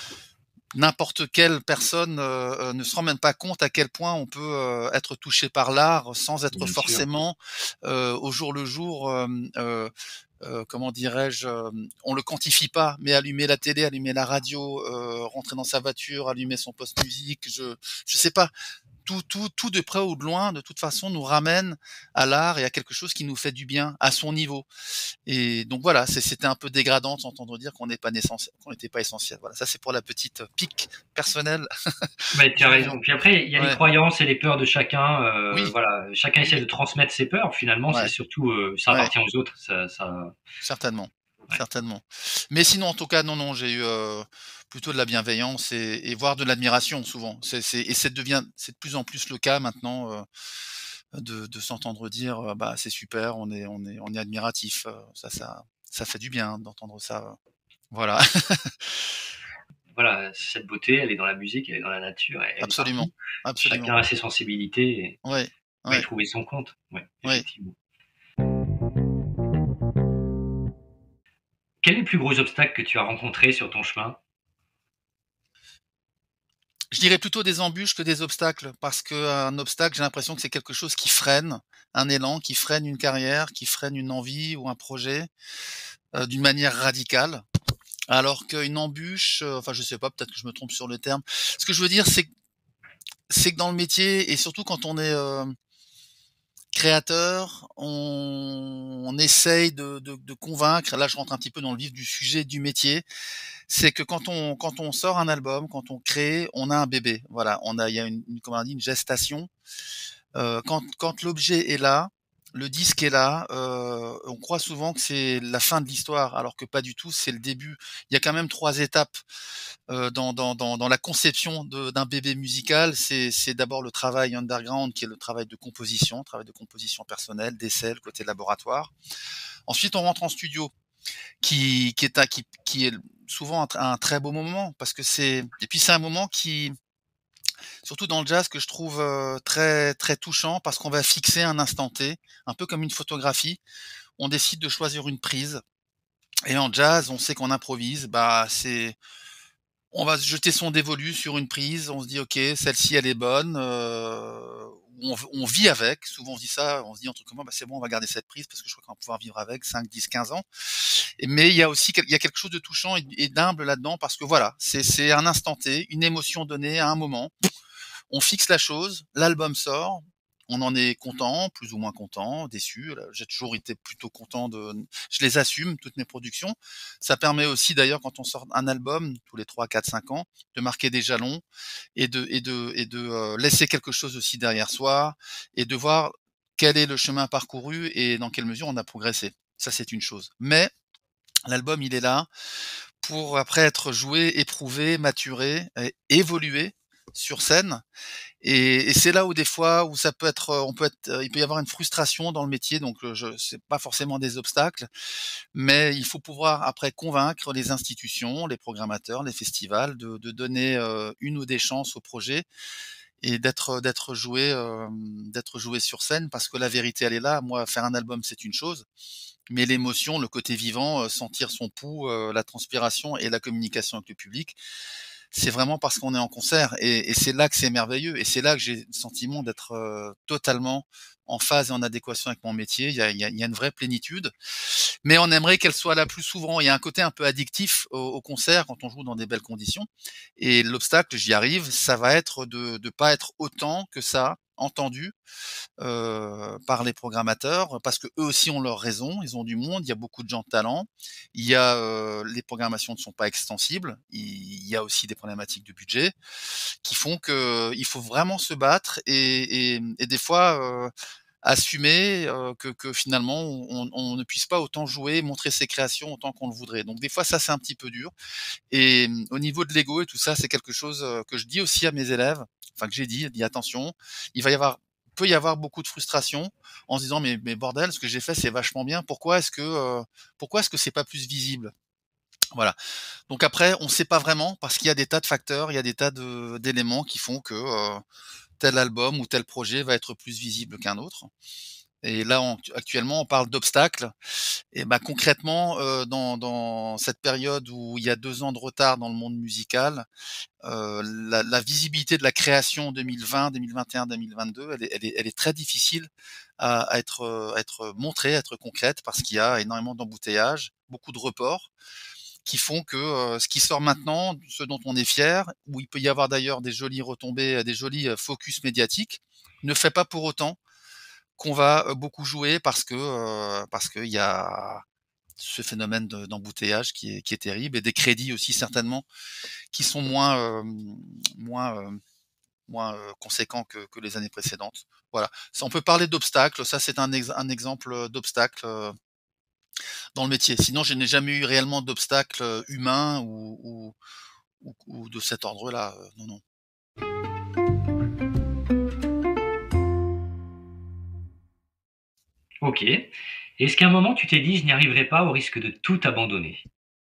n'importe quelle personne, heu heu, ne se rend même pas compte à quel point on peut, heu, être touché par l'art sans être Bien sûr. forcément, heu, au jour le jour, hem, heu heu, comment dirais-je? Hem, on le quantifie pas, mais allumer la télé, allumer la radio, heu, rentrer dans sa voiture, allumer son poste musique, je je sais pas, tout tout tout de près ou de loin, de toute façon, nous ramène à l'art et à quelque chose qui nous fait du bien, à son niveau. Et donc voilà, c'est c'était un peu dégradant de s'entendre dire qu'on n'est pas n'essentiel qu'on n'était pas essentiel. Voilà, ça c'est pour la petite pique personnelle Ouais, tu as du moment. raison. Puis après, il y a les Ouais, croyances et les peurs de chacun, heu, oui, voilà, chacun essaie oui, de transmettre ses peurs. Finalement, c'est ouais, surtout, heu, ça ouais, appartient aux autres. Ça ça certainement, ouais. certainement. Mais sinon, en tout cas, non, non, j'ai eu, heu, plutôt de la bienveillance et et voire de l'admiration souvent. C'est c'est et ça devient c'est de plus en plus le cas maintenant, heu, de de s'entendre dire, heu: «Bah, c'est super», on est on est on est admiratif, heu, ça ça ça fait du bien d'entendre ça, heu, voilà. Voilà, cette beauté, elle est dans la musique, elle est dans la nature, elle elle est Absolument, partout. absolument. Chacun a ses sensibilités et Ouais, va y ouais, trouver son compte. Ouais, ouais. effectivement. Quel est le plus gros obstacle que tu as rencontré sur ton chemin? Je dirais plutôt des embûches que des obstacles, parce qu'un obstacle, j'ai l'impression que c'est quelque chose qui freine un élan, qui freine une carrière, qui freine une envie ou un projet, heu, d'une manière radicale. Alors qu'une embûche, heu, enfin je sais pas, peut-être que je me trompe sur le terme. Ce que je veux dire, c'est que c'est que dans le métier et surtout quand on est, hem, créateur, on on essaye de de de convaincre, là je rentre un petit peu dans le vif du sujet du métier, c'est que quand on quand on sort un album, quand on crée, on a un bébé. Voilà, on a il y a une une comment on dit? Une gestation. Heu, quand quand l'objet est là, le disque est là, heu, on croit souvent que c'est la fin de l'histoire, alors que pas du tout, c'est le début. Il y a quand même trois étapes, heu, dans dans dans dans la conception de d'un bébé musical. C'est c'est d'abord le travail underground, qui est le travail de composition, travail de composition personnelle, d'essai, le côté laboratoire. Ensuite, on rentre en studio, qui qui est un qui qui est souvent un tr un très beau moment, parce que c'est et puis c'est un moment qui surtout dans le jazz, que je trouve, heu, très très touchant, parce qu'on va fixer un instant T, un peu comme une photographie. On décide de choisir une prise, et en jazz, on sait qu'on improvise, bah, c'est on va se jeter son dévolu sur une prise, on se dit: «OK, celle-ci elle est bonne», heu, on v on vit avec. Souvent on se dit ça, on se dit entre communs: «Bah, c'est bon, on va garder cette prise parce que je crois qu'on va pouvoir vivre avec cinq, dix, quinze ans». Et mais il y a aussi quel il y a quelque chose de touchant et et d'humble là-dedans, parce que voilà, c'est c'est un instant T, une émotion donnée à un moment. On fixe la chose, l'album sort, on en est content, plus ou moins content, déçu. Là, j'ai toujours été plutôt content de je les assume, toutes mes productions. Ça permet aussi d'ailleurs, quand on sort un album tous les trois, quatre, cinq ans, de marquer des jalons et de et de et de, heu, laisser quelque chose aussi derrière soi, et de voir quel est le chemin parcouru et dans quelle mesure on a progressé. Ça, c'est une chose. Mais l'album, il est là pour après être joué, éprouvé, maturé et évolué. sur scène. Et, et c'est là où des fois où ça peut être, on peut être, il peut y avoir une frustration dans le métier. Donc je, c'est pas forcément des obstacles, mais il faut pouvoir après convaincre les institutions, les programmateurs, les festivals de, de donner euh, une ou des chances au projet et d'être d'être joué euh, d'être joué sur scène parce que la vérité elle est là. Moi, faire un album c'est une chose, mais l'émotion, le côté vivant, euh, sentir son pouls, euh, la transpiration et la communication avec le public, c'est vraiment parce qu'on est en concert et, et c'est là que c'est merveilleux et c'est là que j'ai le sentiment d'être euh, totalement en phase et en adéquation avec mon métier. Il y a, il y a, il y a une vraie plénitude, mais on aimerait qu'elle soit là plus souvent. Il y a un côté un peu addictif au, au concert quand on joue dans des belles conditions. Et l'obstacle, j'y arrive, ça va être de ne pas être autant que ça entendu euh, par les programmateurs, parce que eux aussi ont leur raison, ils ont du monde, il y a beaucoup de gens de talent, il y a euh, les programmations ne sont pas extensibles, il, il y a aussi des problématiques de budget qui font que il faut vraiment se battre et, et, et des fois euh, assumer euh, que, que finalement on, on ne puisse pas autant jouer, montrer ses créations autant qu'on le voudrait. Donc des fois ça c'est un petit peu dur. Et mmh, au niveau de l'ego et tout ça, c'est quelque chose, heu, que je dis aussi à mes élèves, enfin que j'ai dit, dit: «Attention, il va y avoir peut y avoir beaucoup de frustration en se disant: "Mais mais bordel, ce que j'ai fait, c'est vachement bien. Pourquoi est-ce que, heu, pourquoi est-ce que c'est pas plus visible?"» Voilà. Donc après, on sait pas vraiment parce qu'il y a des tas de facteurs, il y a des tas de d'éléments qui font que, heu, tel album ou tel projet va être plus visible qu'un autre. Et là, on actuellement, on parle d'obstacles. Et bah, concrètement, heu, dans dans cette période où il y a deux ans de retard dans le monde musical, heu, la la visibilité de la création deux mille vingt, deux mille vingt et un, deux mille vingt-deux, elle est elle est elle est très difficile à à être, heu, à être montrée, à être concrète parce qu'il y a énormément d'embouteillages, beaucoup de reports qui font que, heu, ce qui sort maintenant, ce dont on est fier, où il peut y avoir d'ailleurs des jolies retombées, des jolis, heu, focus médiatiques, ne fait pas pour autant qu'on va, heu, beaucoup jouer parce que, heu, parce qu'il y a ce phénomène de d'embouteillage qui est qui est terrible et des crédits aussi certainement qui sont moins, hem, moins, hem, moins, heu, conséquents que que les années précédentes. Voilà. Ça on peut parler d'obstacles, ça c'est un ex un exemple, heu, d'obstacle, heu, dans le métier. Sinon je n'ai jamais eu réellement d'obstacle, heu, humain ou ou ou ou de cet ordre-là, heu, non, non. Ok. Est-ce qu'à un moment tu t'es dit je n'y arriverai pas au risque de tout abandonner?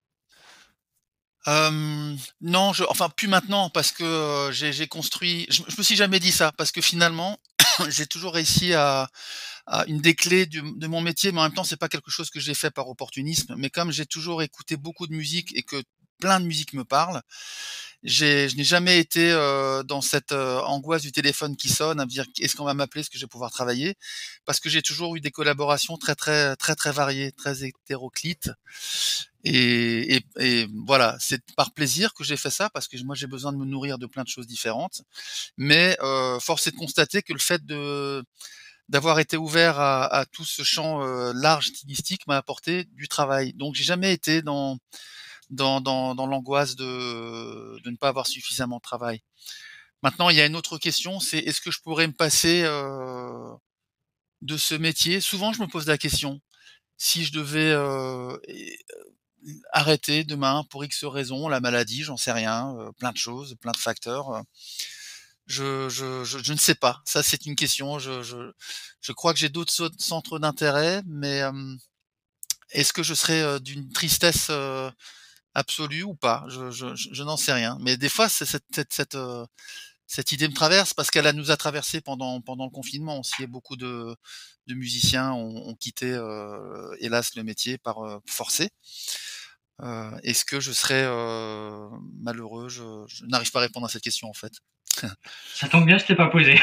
Hem, non, je enfin plus maintenant parce que, heu, j'ai j'ai construit je je me suis jamais dit ça parce que finalement j'ai toujours réussi à à une des clés du de mon métier, mais en même temps, c'est pas quelque chose que j'ai fait par opportunisme, mais comme j'ai toujours écouté beaucoup de musique et que plein de musique me parle, j'ai je n'ai jamais été, heu, dans cette, heu, angoisse du téléphone qui sonne à me dire: «Est-ce qu'on va m'appeler? Est-ce que je vais pouvoir travailler?» Parce que j'ai toujours eu des collaborations très, très, très, très variées, très hétéroclites et et et voilà, c'est par plaisir que j'ai fait ça parce que moi, j'ai besoin de me nourrir de plein de choses différentes, mais heu, force est de constater que le fait de d'avoir été ouvert à à tout ce champ, heu, large stylistique m'a apporté du travail. Donc j'ai jamais été dans dans dans dans l'angoisse de de ne pas avoir suffisamment de travail. Maintenant, il y a une autre question, c'est est-ce que je pourrais me passer, heu, de ce métier? Souvent, je me pose la question. Si je devais, heu et arrêter demain pour X raisons, la maladie, j'en sais rien, heu, plein de choses, plein de facteurs, heu, je je je je ne sais pas. Ça, c'est une question. Je je je crois que j'ai d'autres sau centres d'intérêt, mais, hem, est-ce que je serais, heu, d'une tristesse, heu, absolue ou pas? Je je je je n'en sais rien. Mais des fois, c'est cette cette cette, heu, cette idée me traverse parce qu'elle a nous a traversé pendant pendant le confinement aussi et beaucoup de de musiciens ont ont quitté, heu, hélas le métier par, heu, forcé. Heu, est-ce que je serais, heu, malheureux? Je je n'arrive pas à répondre à cette question, en fait. Ça tombe bien, je t'ai pas posé.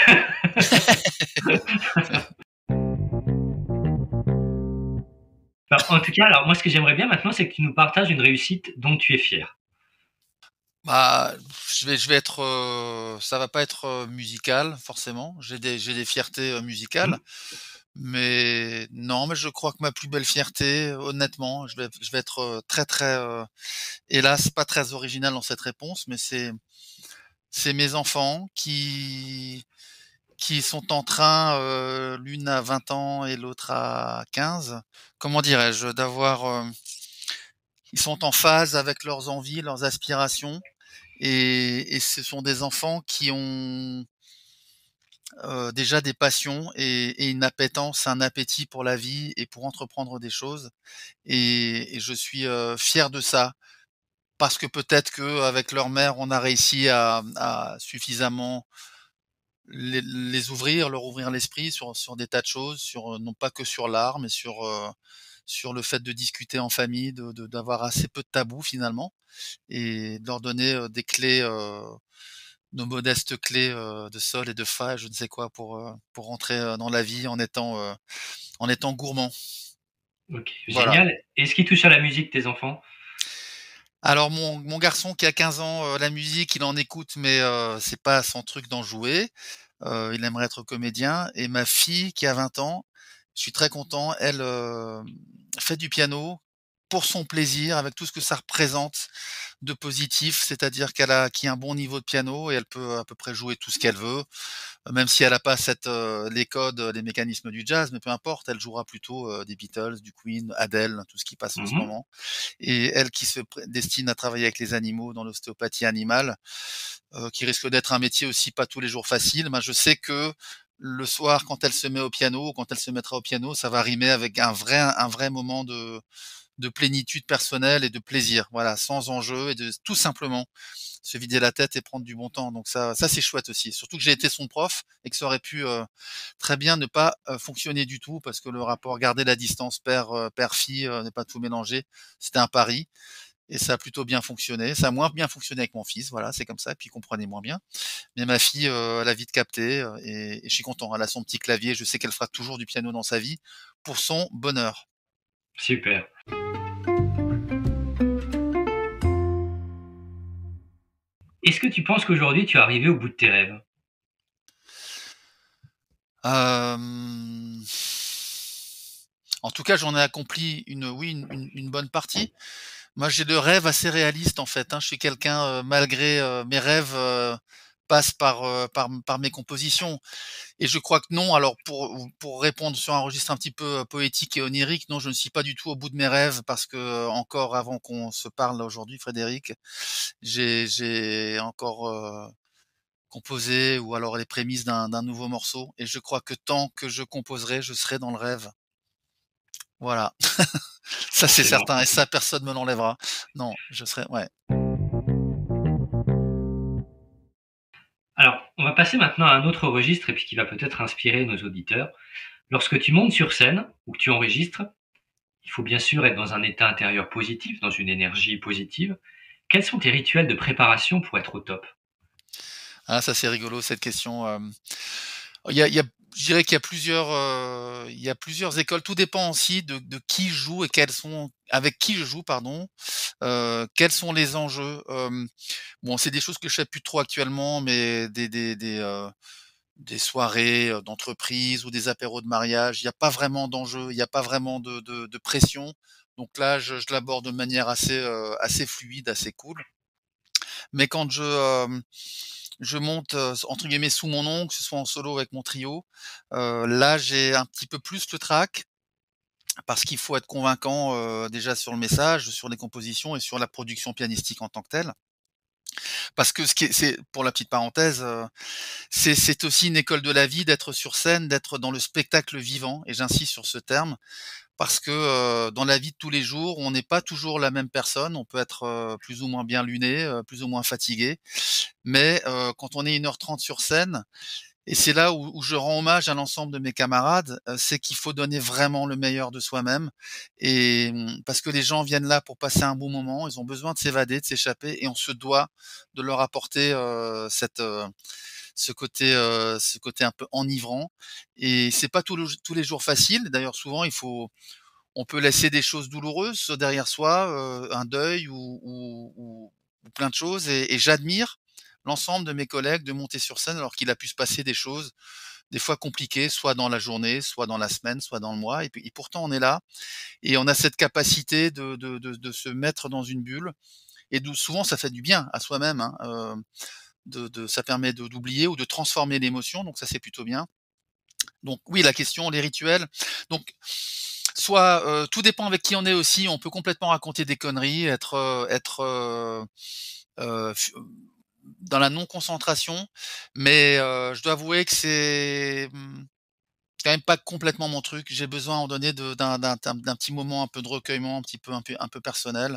Bah, en tout cas, alors moi, ce que j'aimerais bien maintenant, c'est que tu nous partages une réussite dont tu es fier. Bah, je vais je vais être, heu, ça va pas être, heu, musical forcément. J'ai des j'ai des fiertés, heu, musicales, Mmh. mais non, mais je crois que ma plus belle fierté, honnêtement, je vais je vais être, heu, très, très, heu, hélas, pas très original dans cette réponse, mais c'est c'est mes enfants qui qui sont en train, heu, l'une a vingt ans et l'autre a quinze. Comment dirais-je? D'avoir, heu ils sont en phase avec leurs envies, leurs aspirations et et ce sont des enfants qui ont, heu, déjà des passions et et une appétence, un appétit pour la vie et pour entreprendre des choses et et je suis, heu, fier de ça. Parce que peut-être qu'avec leur mère, on a réussi à à suffisamment les les ouvrir, leur ouvrir l'esprit sur sur des tas de choses, sur, heu, non pas que sur l'art, mais sur, heu, sur le fait de discuter en famille, de de d'avoir assez peu de tabous finalement et de leur donner, heu, des clés, heu, nos modestes clés, heu, de sol et de fa et je ne sais quoi pour, heu, pour rentrer, heu, dans la vie en étant, heu, en étant gourmand. OK, Voilà. génial. Est-ce qu'ils touchent à la musique, tes enfants? Alors mon mon garçon qui a quinze ans, heu, la musique, il en écoute mais, heu, c'est pas son truc d'en jouer. Heu, il aimerait être comédien et ma fille qui a vingt ans, je suis très content, elle, hem, fait du piano pour son plaisir avec tout ce que ça représente de positif. C'est-à-dire qu'elle a acquis un bon niveau de piano et elle peut à peu près jouer tout ce qu'elle veut, même si elle a pas cette, heu, les codes, les mécanismes du jazz, mais peu importe, elle jouera plutôt, heu, des Beatles, du Queen, Adele, tout ce qui passe en ce Mmh. moment et elle qui se pré destine à travailler avec les animaux dans l'ostéopathie animale, heu, qui risque d'être un métier aussi pas tous les jours facile, ben, je sais que le soir quand elle se met au piano ou quand elle se mettra au piano, ça va rimer avec un vrai un vrai moment de de plénitude personnelle et de plaisir. Voilà, sans enjeu et de tout simplement se vider la tête et prendre du bon temps. Donc ça ça c'est chouette aussi. Surtout que j'ai été son prof et que ça aurait pu, heu, très bien ne pas, heu, fonctionner du tout parce que le rapport garder la distance père, heu, père-fille, heu, ne pas tout mélanger, c'était un pari et ça a plutôt bien fonctionné. Ça a moins bien fonctionné avec mon fils, voilà, c'est comme ça, puis il comprenait moins bien. Mais ma fille, heu, elle a vite capté, heu et et je suis content. Elle a son petit clavier, je sais qu'elle fera toujours du piano dans sa vie pour son bonheur. Super. Est-ce que tu penses qu'aujourd'hui tu es arrivé au bout de tes rêves? Hem, en tout cas, j'en ai accompli une oui, une une une bonne partie. Moi, j'ai de rêves assez réalistes, en fait, hein. Je suis quelqu'un, heu, malgré, heu, mes rêves, heu, passent par, heu, par m par mes compositions et je crois que non. Alors pour pour répondre sur un registre un petit peu, heu, poétique et onirique, non, je ne suis pas du tout au bout de mes rêves parce que, heu, encore avant qu'on se parle là aujourd'hui, Frédéric, j'ai j'ai encore, heu, composé ou alors les prémices d'un d'un nouveau morceau et je crois que tant que je composerai, je serai dans le rêve. Voilà, ça c'est Excellent. certain et ça personne me l'enlèvera. Non, je serai ouais. Alors, on va passer maintenant à un autre registre et puis qui va peut-être inspirer nos auditeurs. Lorsque tu montes sur scène ou que tu enregistres, il faut bien sûr être dans un état intérieur positif, dans une énergie positive. Quels sont tes rituels de préparation pour être au top? Ah ça c'est rigolo cette question, hem, il y a il y a je dirais qu'il y a plusieurs, heu, il y a plusieurs écoles. Tout dépend aussi de de qui joue et quels sont avec qui je joue pardon, heu, quels sont les enjeux. Hem, bon c'est des choses que je fais plus trop actuellement, mais des des des, heu, des soirées, heu, d'entreprise ou des apéros de mariage, il y a pas vraiment d'enjeu, il y a pas vraiment de de de pression. Donc là je je l'aborde de manière assez, heu, assez fluide, assez cool. Mais quand je, hem, je monte, heu, entre guillemets «sous mon nom», que ce soit en solo avec mon trio, heu, là j'ai un petit peu plus le trac, parce qu'il faut être convaincant, heu, déjà sur le message, sur les compositions et sur la production pianistique en tant que telle. Parce que ce qui est c'est pour la petite parenthèse, heu, c'est c'est aussi une école de la vie d'être sur scène, d'être dans le spectacle vivant et j'insiste sur ce terme. Parce que, heu, dans la vie de tous les jours, on n'est pas toujours la même personne. On peut être, heu, plus ou moins bien luné, heu, plus ou moins fatigué. Mais, heu, quand on est une heure trente sur scène et c'est là où où je rends hommage à l'ensemble de mes camarades, heu, c'est qu'il faut donner vraiment le meilleur de soi-même et mmh, parce que les gens viennent là pour passer un bon moment, ils ont besoin de s'évader, de s'échapper et on se doit de leur apporter, heu, cette, heu, ce côté, heu, ce côté un peu enivrant et c'est pas tous le tous les jours facile. D'ailleurs souvent il faut on peut laisser des choses douloureuses derrière soi, heu, un deuil ou ou ou ou plein de choses et et j'admire l'ensemble de mes collègues de monter sur scène alors qu'il a pu se passer des choses, des fois compliquées, soit dans la journée, soit dans la semaine, soit dans le mois et puis et pourtant on est là et on a cette capacité de de de de se mettre dans une bulle et d'où souvent ça fait du bien à soi-même, hein, heu, de de ça permet de d'oublier ou de transformer l'émotion donc ça c'est plutôt bien. Donc oui, la question, les rituels. Donc soit, heu, tout dépend avec qui on est aussi, on peut complètement raconter des conneries, être, heu être, heu heu, f dans la non-concentration, mais heu, je dois avouer que c'est, mmh, quand même pas complètement mon truc. J'ai besoin à un moment donné de d'un d'un d'un d'un petit moment un peu de recueillement, un petit peu un peu un peu personnel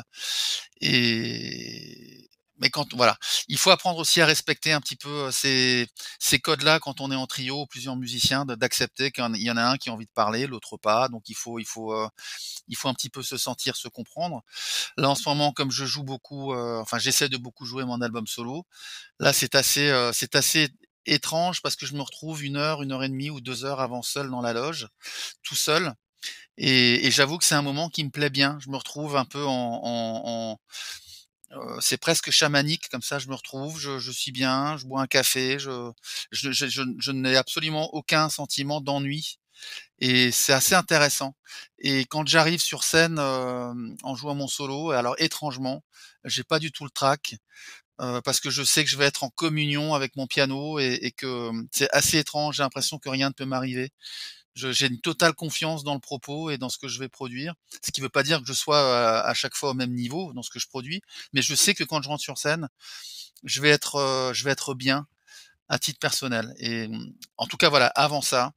et mais quand voilà, il faut apprendre aussi à respecter un petit peu, heu, ces ces codes-là quand on est en trio, plusieurs musiciens, de d'accepter qu'il y en il y en a un qui a envie de parler, l'autre pas, donc il faut il faut, heu, il faut un petit peu se sentir, se comprendre. Là, en ce moment, comme je joue beaucoup, heu, enfin j'essaie de beaucoup jouer mon album solo, là c'est assez, heu, c'est assez étrange parce que je me retrouve une heure, une heure et demie ou deux heures avant seul dans la loge, tout seul et et j'avoue que c'est un moment qui me plaît bien. Je me retrouve un peu en en en heu, c'est presque chamanique comme ça, je me retrouve, je je suis bien, je bois un café, je je je je je n'ai absolument aucun sentiment d'ennui et c'est assez intéressant et quand j'arrive sur scène, hem, en jouant mon solo, alors étrangement, j'ai pas du tout le trac, heu, parce que je sais que je vais être en communion avec mon piano et et que, mmh, c'est assez étrange, j'ai l'impression que rien ne peut m'arriver. Je j'ai une totale confiance dans le propos et dans ce que je vais produire. Ce qui veut pas dire que je sois à à chaque fois au même niveau dans ce que je produis, mais je sais que quand je rentre sur scène, je vais être, heu, je vais être bien à titre personnel et mmh, en tout cas voilà, avant ça,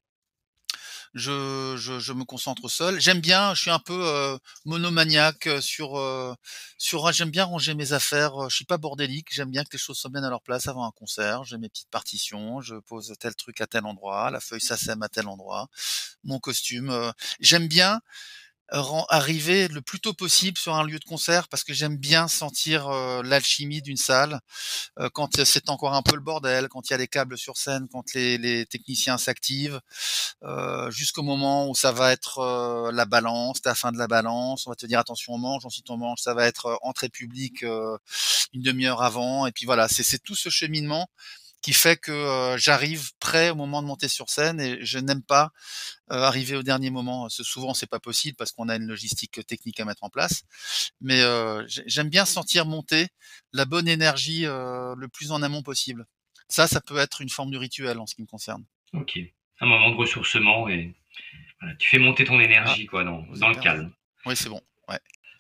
je je je me concentre seul. J'aime bien, je suis un peu, heu, monomaniaque, heu, sur, heu, sur ah, j'aime bien ranger mes affaires, heu, je suis pas bordélique, j'aime bien que les choses soient bien à leur place avant un concert. J'ai mes petites partitions, je pose tel truc à tel endroit, la feuille SACEM à tel endroit, mon costume, heu, j'aime bien ren arriver le plus tôt possible sur un lieu de concert parce que j'aime bien sentir, heu, l'alchimie d'une salle, heu, quand c'est encore un peu le bordel, quand il y a les câbles sur scène, quand les les techniciens s'activent, heu, jusqu'au moment où ça va être, heu, la balance, la fin de la balance. On va te dire: «Attention, on mange». Ensuite on mange, ça va être, heu, entrée publique, heu, une demi heure avant et puis voilà, c'est c'est tout ce cheminement qui fait que, heu, j'arrive prêt au moment de monter sur scène et je n'aime pas, heu, arriver au dernier moment. C'est souvent c'est pas possible parce qu'on a une logistique technique à mettre en place, mais heu, j'ai j'aime bien sentir monter la bonne énergie, heu, le plus en amont possible. Ça, ça peut être une forme de rituel en ce qui me concerne. OK. Un moment de ressourcement et voilà, tu fais monter ton Ah, énergie quoi dans vous dans êtes le perdu. calme. Oui, c'est bon, ouais.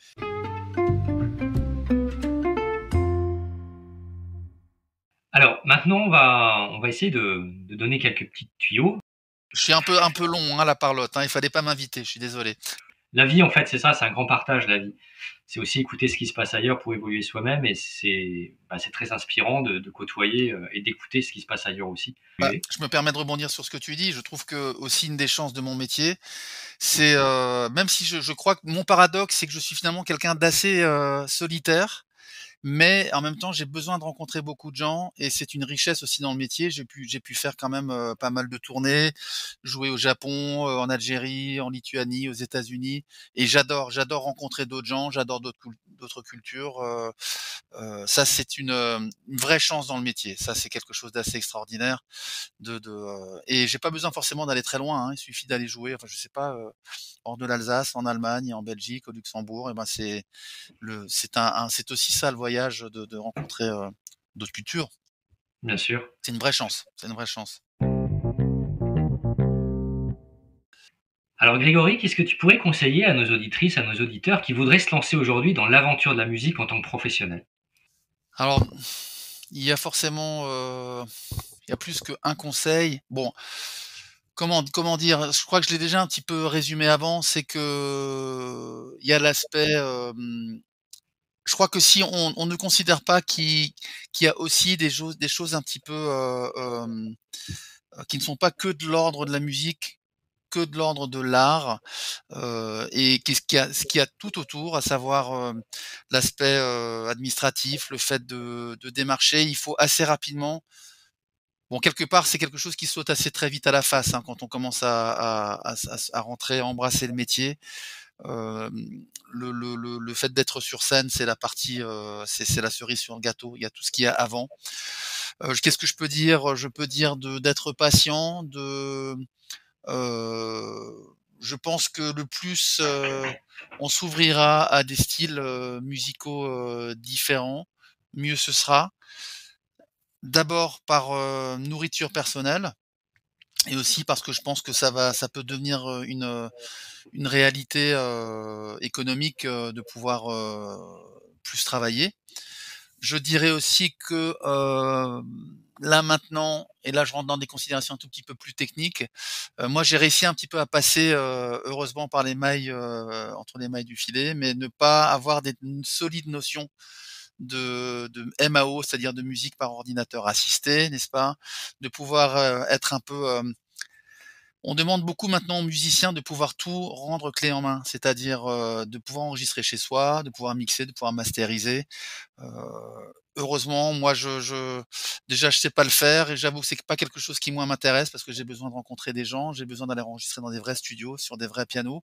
Alors maintenant, on va on va essayer de de donner quelques petits tuyaux. Je suis un peu un peu long, hein, la parlotte, hein, il fallait pas m'inviter, je suis désolé. La vie, en fait, c'est ça, c'est un grand partage, la vie. C'est aussi écouter ce qui se passe ailleurs pour évoluer soi-même et c'est bah, c'est très inspirant de de côtoyer, heu et d'écouter ce qui se passe ailleurs aussi. Bah, Oui. je me permets de rebondir sur ce que tu dis. Je trouve que aussi une des chances de mon métier, c'est, heu, même si je je crois que mon paradoxe, c'est que je suis finalement quelqu'un d'assez, heu, solitaire. Mais en même temps, j'ai besoin de rencontrer beaucoup de gens et c'est une richesse aussi dans le métier. J'ai pu j'ai pu faire quand même, heu, pas mal de tournées, jouer au Japon, heu, en Algérie, en Lituanie, aux États-Unis et j'adore j'adore rencontrer d'autres gens, j'adore d'autres cul d'autres cultures, heu heu, ça c'est une, heu, une vraie chance dans le métier. Ça, c'est quelque chose d'assez extraordinaire de de, heu et j'ai pas besoin forcément d'aller très loin, hein. Il suffit d'aller jouer, enfin je sais pas, heu, hors de l'Alsace, en Allemagne, en Belgique, au Luxembourg et ben c'est le c'est un un c'est aussi ça le voyage de de rencontrer, heu, d'autres cultures. Bien sûr. C'est une vraie chance, c'est une vraie chance. Alors Grégory, qu'est-ce que tu pourrais conseiller à nos auditrices, à nos auditeurs qui voudraient se lancer aujourd'hui dans l'aventure de la musique en tant que professionnel? Alors, il y a forcément, heu, il y a plus qu'un conseil. Bon, comment comment dire? Je crois que je l'ai déjà un petit peu résumé avant, c'est que il y a l'aspect, hem, je crois que si on on ne considère pas qu'il qu'il y a aussi des choses des choses un petit peu, heu, hem, qui ne sont pas que de l'ordre de la musique, que de l'ordre de l'art, heu et qu'est-ce qu'il y a ce qu'il y a tout autour, à savoir, hem, l'aspect, heu, administratif, le fait de de démarcher. Il faut assez rapidement bon, quelque part, c'est quelque chose qui saute assez très vite à la face, hein, quand on commence à à à s à s à rentrer, à embrasser le métier. Hem, le le le le fait d'être sur scène, c'est la partie, heu, c'est c'est la cerise sur le gâteau. Il y a tout ce qu'il y a avant. Heu, qu'est-ce que je peux dire? Je peux dire de d'être patient, de Heu, je pense que le plus, heu, on s'ouvrira à des styles, heu, musicaux, heu, différents, mieux ce sera. D'abord par, heu, nourriture personnelle et aussi parce que je pense que ça va ça peut devenir, heu, une, heu, une réalité, heu, économique, heu, de pouvoir, heu, plus travailler. Je dirais aussi que, heu, là maintenant et là je rentre dans des considérations un tout petit peu plus techniques, heu, moi j'ai réussi un petit peu à passer, heu, heureusement par les mailles, heu, entre les mailles du filet, mais ne pas avoir des une solide notion de de M A O, c'est-à-dire de musique par ordinateur assisté, n'est-ce pas? De pouvoir, heu, être un peu, hem on demande beaucoup maintenant aux musiciens de pouvoir tout rendre clé en main, c'est-à-dire, heu, de pouvoir enregistrer chez soi, de pouvoir mixer, de pouvoir masteriser. Heu, heureusement, moi je je déjà je sais pas le faire et j'avoue que c'est pas quelque chose qui moi m'intéresse parce que j'ai besoin de rencontrer des gens, j'ai besoin d'aller enregistrer dans des vrais studios, sur des vrais pianos,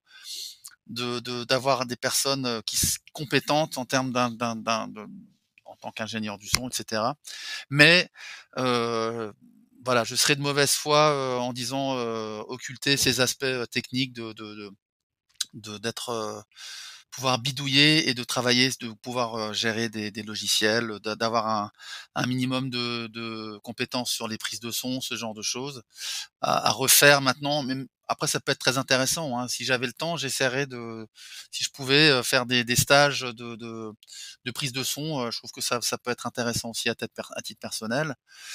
de de d'avoir des personnes, heu, qui s compétentes en termes d'un d'un d'un de en tant qu'ingénieur du son et cetera. Mais, heu, voilà, je serais de mauvaise foi, heu, en disant, heu, occulter ces aspects, heu, techniques de de de de d'être, heu, pouvoir bidouiller et de travailler, de pouvoir, heu, gérer des des logiciels, d'a d'avoir un un minimum de de compétences sur les prises de son, ce genre de choses, à à refaire maintenant. Même après ça peut être très intéressant, hein. Si j'avais le temps, j'essaierais de si je pouvais, heu, faire des des stages de de de prise de son, heu, je trouve que ça ça peut être intéressant aussi à tête per à titre personnel.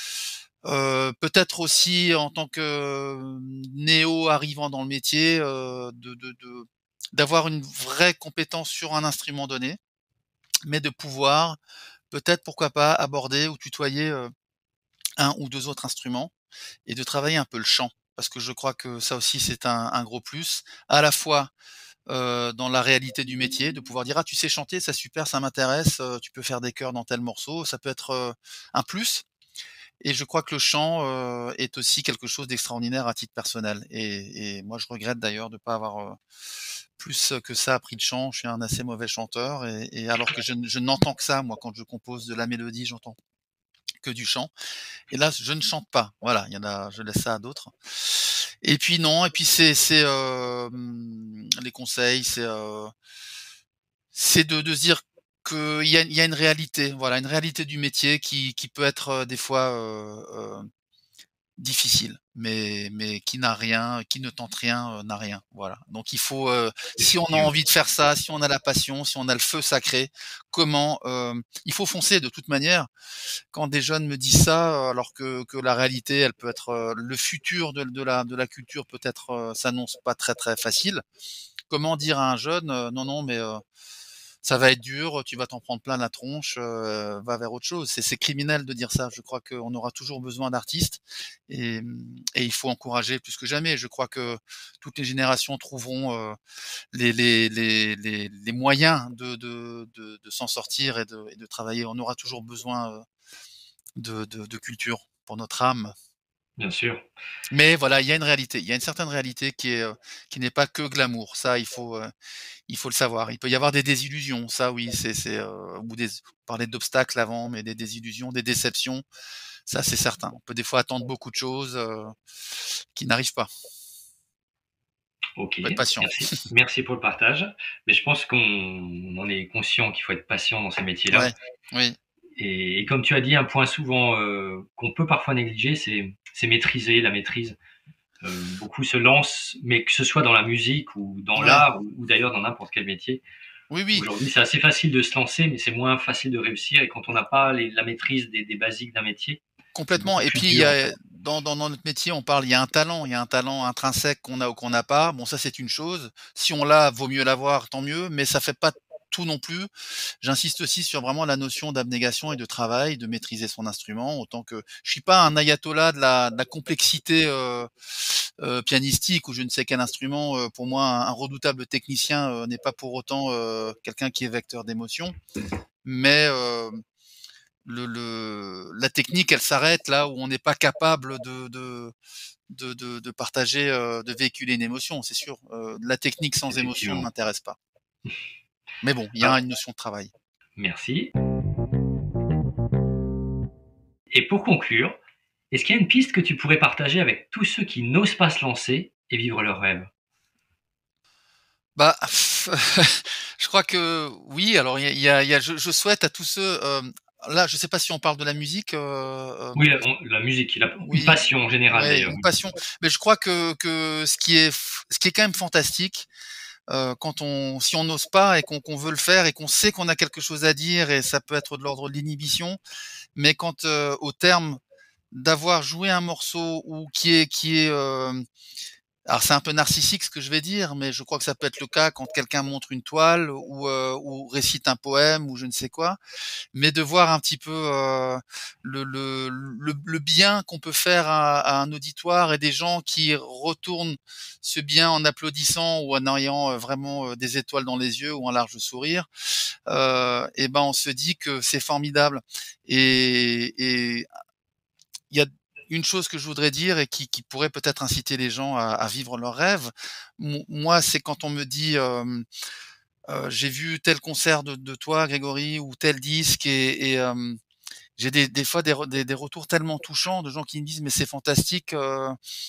Heu, peut-être aussi en tant que néo arrivant dans le métier, heu, de de de d'avoir une vraie compétence sur un instrument donné, mais de pouvoir peut-être, pourquoi pas, aborder ou tutoyer, heu, un ou deux autres instruments et de travailler un peu le chant. Parce que je crois que ça aussi c'est un un gros plus, à la fois, heu, dans la réalité du métier, de pouvoir dire: «Ah tu sais chanter, ça super, ça m'intéresse, heu, tu peux faire des chœurs dans tel morceau». Ça peut être, heu, un plus et je crois que le chant, heu, est aussi quelque chose d'extraordinaire à titre personnel et et moi je regrette d'ailleurs de pas avoir, heu, plus que ça appris de chant. Je suis un assez mauvais chanteur et et alors que je ne je n'entends que ça moi quand je compose de la mélodie, j'entends que du chant et là je ne chante pas. Voilà, il y en a je laisse ça à d'autres et puis non et puis c'est c'est, hem, les conseils, c'est, heu c'est de de se dire qu'il y a il y a une réalité, voilà, une réalité du métier qui qui peut être, heu, des fois, heu heu, difficile, mais mais qui n'a rien qui ne tente rien, heu, n'a rien, voilà. Donc il faut, heu, si on a Effectivement. envie de faire ça, si on a la passion, si on a le feu sacré, comment, hem il faut foncer de toute manière. Quand des jeunes me disent ça, heu, alors que que la réalité, elle peut être, heu, le futur de de la de la culture peut-être, heu, s'annonce pas très, très facile. Comment dire à un jeune, heu: «Non, non, mais heu, ça va être dur, tu vas t'en prendre plein la tronche, heu, va vers autre chose». C'est c'est criminel de dire ça. Je crois qu'on aura toujours besoin d'artistes et mmh et il faut encourager plus que jamais. Je crois que toutes les générations trouveront, heu, les les les les les moyens de de de de s'en sortir et de et de travailler. On aura toujours besoin, heu, de de de culture pour notre âme. Bien sûr. Mais voilà, il y a une réalité. Il y a une certaine réalité qui est, heu, qui n'est pas que glamour. Ça, il faut, heu, il faut le savoir. Il peut y avoir des désillusions, ça oui, c'est c'est, heu, ou des on parlait d'obstacles avant, mais des désillusions, des déceptions, ça c'est certain. On peut des fois attendre beaucoup de choses, heu, qui n'arrivent pas. OK, Faut être patient. merci. Merci pour le partage. Mais je pense qu'on en est conscient qu'il faut être patient dans ces métiers-là Ouais, oui, et et comme tu as dit, un point souvent, heu, qu'on peut parfois négliger, c'est c'est maîtriser, la maîtrise. Heu, beaucoup se lancent, mais que ce soit dans la musique ou dans ouais. l'art ou ou d'ailleurs dans n'importe quel métier. Oui, oui, Aujourd'hui, c'est assez facile de se lancer, mais c'est moins facile de réussir et quand on n'a pas les la maîtrise des des basiques d'un métier, c'est complètement beaucoup et plus puis il y dur, en fait. a dans dans dans notre métier, on parle il y a un talent il y a un talent intrinsèque qu'on a ou qu'on n'a pas. Bon ça, c'est une chose. Si on l'a, vaut mieux l'avoir, tant mieux, mais ça fait pas tout non plus. J'insiste aussi sur vraiment la notion d'abnégation et de travail, de maîtriser son instrument autant que je suis pas un ayatollah de la de la complexité, heu heu, pianistique ou je ne sais quel instrument, heu, pour moi un un redoutable technicien, heu, n'est pas pour autant, heu, quelqu'un qui est vecteur d'émotions. Mais, hem, le le la technique, elle s'arrête là où on n'est pas capable de de de de de partager, heu, de véhiculer une émotion, c'est sûr. Heu, la technique sans émotion ne Effectivement. m'intéresse pas. Mais bon, il y a Alors une notion de travail. merci et pour conclure, est-ce qu'il y a une piste que tu pourrais partager avec tous ceux qui n'osent pas se lancer et vivre leurs rêves? Bah, je crois que oui, alors il y a il y a il y a je je souhaite à tous ceux, hem, là, je sais pas si on parle de la musique, heu, Oui, hem, la on la musique, la une oui, passion en général ouais, d'ailleurs, une oui. passion, mais je crois que que ce qui est f ce qui est quand même fantastique, heu, quand on si on n'ose pas et qu'on qu'on veut le faire et qu'on sait qu'on a quelque chose à dire et ça peut être de l'ordre de l'inhibition, mais quand, heu, au terme d'avoir joué un morceau ou qui est qui est, hem alors c'est un peu narcissique ce que je vais dire, mais je crois que ça peut être le cas quand quelqu'un montre une toile ou, heu, ou récite un poème ou je ne sais quoi. Mais de voir un petit peu, heu, le le le le bien qu'on peut faire à à un auditoire et des gens qui retournent ce bien en applaudissant ou en ayant, heu, vraiment, heu, des étoiles dans les yeux ou un large sourire, heu et ben, on se dit que c'est formidable et et il y a une chose que je voudrais dire et qui qui pourrait peut-être inciter les gens à à vivre leurs rêves. Mo moi, c'est quand on me dit, hem, heu: «J'ai vu tel concert de de toi Grégory ou tel disque» et et hem, j'ai des des fois des re des des retours tellement touchants de gens qui me disent: «Mais c'est fantastique, heu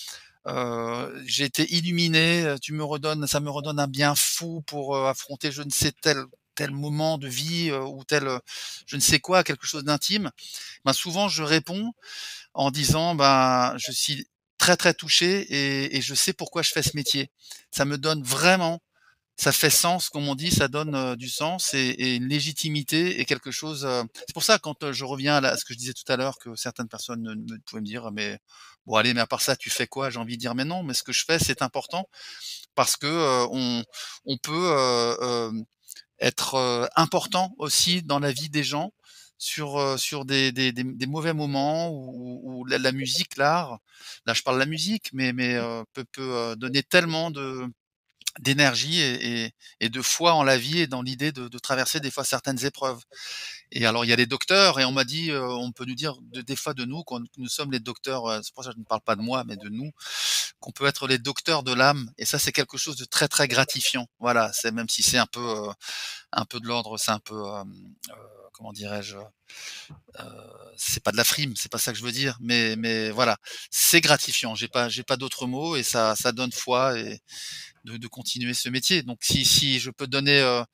heu, j'ai été illuminé, heu, tu me redonnes ça me redonne un bien fou pour, heu, affronter je ne sais tel tel moment de vie, heu, ou tel, heu, je ne sais quoi, quelque chose d'intime». Ben, souvent je réponds en disant: «Ben, je suis très, très touché et et je sais pourquoi je fais ce métier». Ça me donne vraiment ça fait sens, comme on dit, ça donne, heu, du sens et et une légitimité et quelque chose, heu c'est pour ça quand, heu, je reviens à la à ce que je disais tout à l'heure que certaines personnes ne ne pouvaient me dire: «Mais bon allez, mais à part ça, tu fais quoi?» J'ai envie de dire: «Mais non, mais ce que je fais, c'est important» parce que, heu, on on peut, heu, hem, être, heu, important aussi dans la vie des gens sur, heu, sur des des des des mauvais moments où où où la la musique, l'art, là je parle de la musique, mais mais, heu, peut peut, heu, donner tellement de d'énergie et et et de foi en la vie et dans l'idée de de traverser des fois certaines épreuves. Et alors il y a les docteurs et on m'a dit, heu, on peut nous dire de des fois de nous qu'on que nous sommes les docteurs, heu, c'est pour ça que je ne parle pas de moi, mais de nous, qu'on peut être les docteurs de l'âme et ça c'est quelque chose de très, très gratifiant. Voilà, c'est même si c'est un peu, heu, un peu de l'ordre, c'est un peu, hem, heu, comment dirais-je? Heu, c'est pas de la frime, c'est pas ça que je veux dire, mais mais voilà, c'est gratifiant. J'ai pas j'ai pas d'autres mots et ça ça donne foi et de de continuer ce métier. Donc si si je peux donner, heu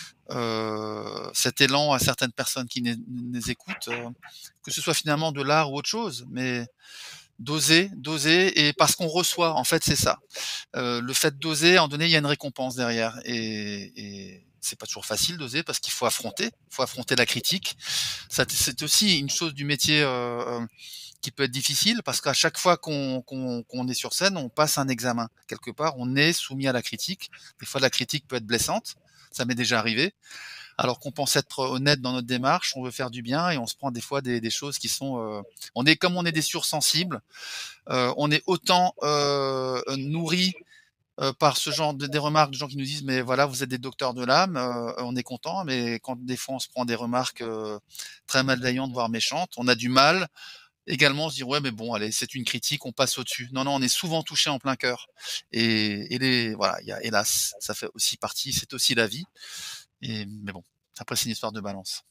heu, cet élan à certaines personnes qui né nous écoutent, heu, que ce soit finalement de l'art ou autre chose, mais d'oser, d'oser et parce qu'on reçoit, en fait, c'est ça. Heu, le fait d'oser, à un moment donné, il y a une récompense derrière et et c'est pas toujours facile d'oser parce qu'il faut affronter, il faut affronter la critique. Ça c'est aussi une chose du métier, heu, hem, qui peut être difficile parce qu'à chaque fois qu'on qu'on qu'on est sur scène, on passe un examen. Quelque part, on est soumis à la critique. Des fois, la critique peut être blessante, ça m'est déjà arrivé. Alors qu'on pense être honnête dans notre démarche, on veut faire du bien et on se prend des fois des des choses qui sont, heu on est comme on est des sursensibles, heu, on est autant, heu, nourris, heu, par ce genre de des remarques de gens qui nous disent: «Mais voilà, vous êtes des docteurs de l'âme», heu, on est content, mais quand des fois on se prend des remarques, heu, très malveillantes, voire méchantes, on a du mal également à se dire: «Ouais, mais bon, allez, c'est une critique, on passe au-dessus». Non, non, on est souvent touché en plein cœur et et les voilà, il y a hélas, ça fait aussi partie c'est aussi la vie et mais bon, après c'est une histoire de balance.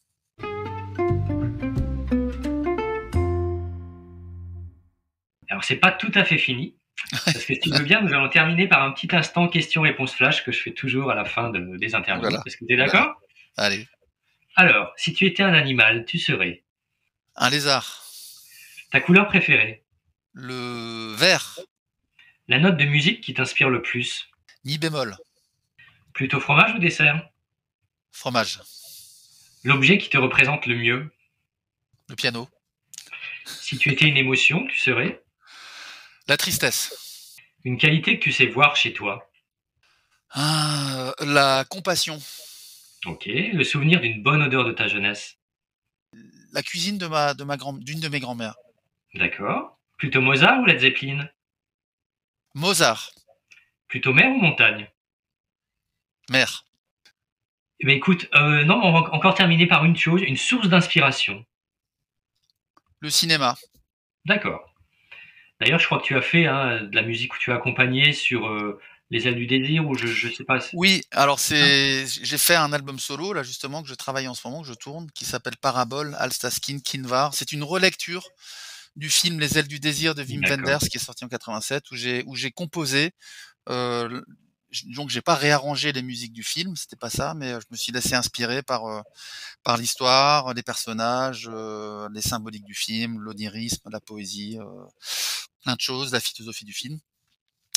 Alors, c'est pas tout à fait fini, parce que si tu veux bien, nous allons terminer par un petit instant questions-réponses flash que je fais toujours à la fin de des Ouh là interviews. là, Est-ce que tu es ouh là là. d'accord? Allez, Alors, si tu étais un animal, tu serais? un lézard, Ta couleur préférée? le vert, La note de musique qui t'inspire le plus? mi bémol, Plutôt fromage ou dessert? fromage, L'objet qui te représente le mieux? le piano, Si tu étais une émotion, tu serais? la tristesse, Une qualité que tu sais voir chez toi? ah, la compassion, OK. Le souvenir d'une bonne odeur de ta jeunesse? la cuisine de ma de ma grand d'une de mes grand-mères, D'accord. Plutôt Mozart ou Led Zeppelin? Mozart, Plutôt mer ou montagne? mer, Eh ben écoute, heu, non, on va encore terminer par une chose, une source d'inspiration. le cinéma. D'accord. D'ailleurs, je crois que tu as fait, hein, de la musique où tu as accompagné sur, heu, Les ailes du désir ou je je sais pas, c'est Oui, alors ça? c'est j'ai fait un album solo là justement que je travaille en ce moment, que je tourne, qui s'appelle Parabole, Alstaskin, Kinvar. C'est une relecture du film Les ailes du désir de Wim D'accord. Wenders qui est sorti en quatre-vingt-sept où j'ai où j'ai composé, heu, l j donc j'ai pas réarrangé les musiques du film, c'était pas ça, mais, heu, je me suis laissé inspirer par, heu, par l'histoire, les personnages, heu, les symboliques du film, l'onirisme, la poésie, heu, plein de choses, la philosophie du film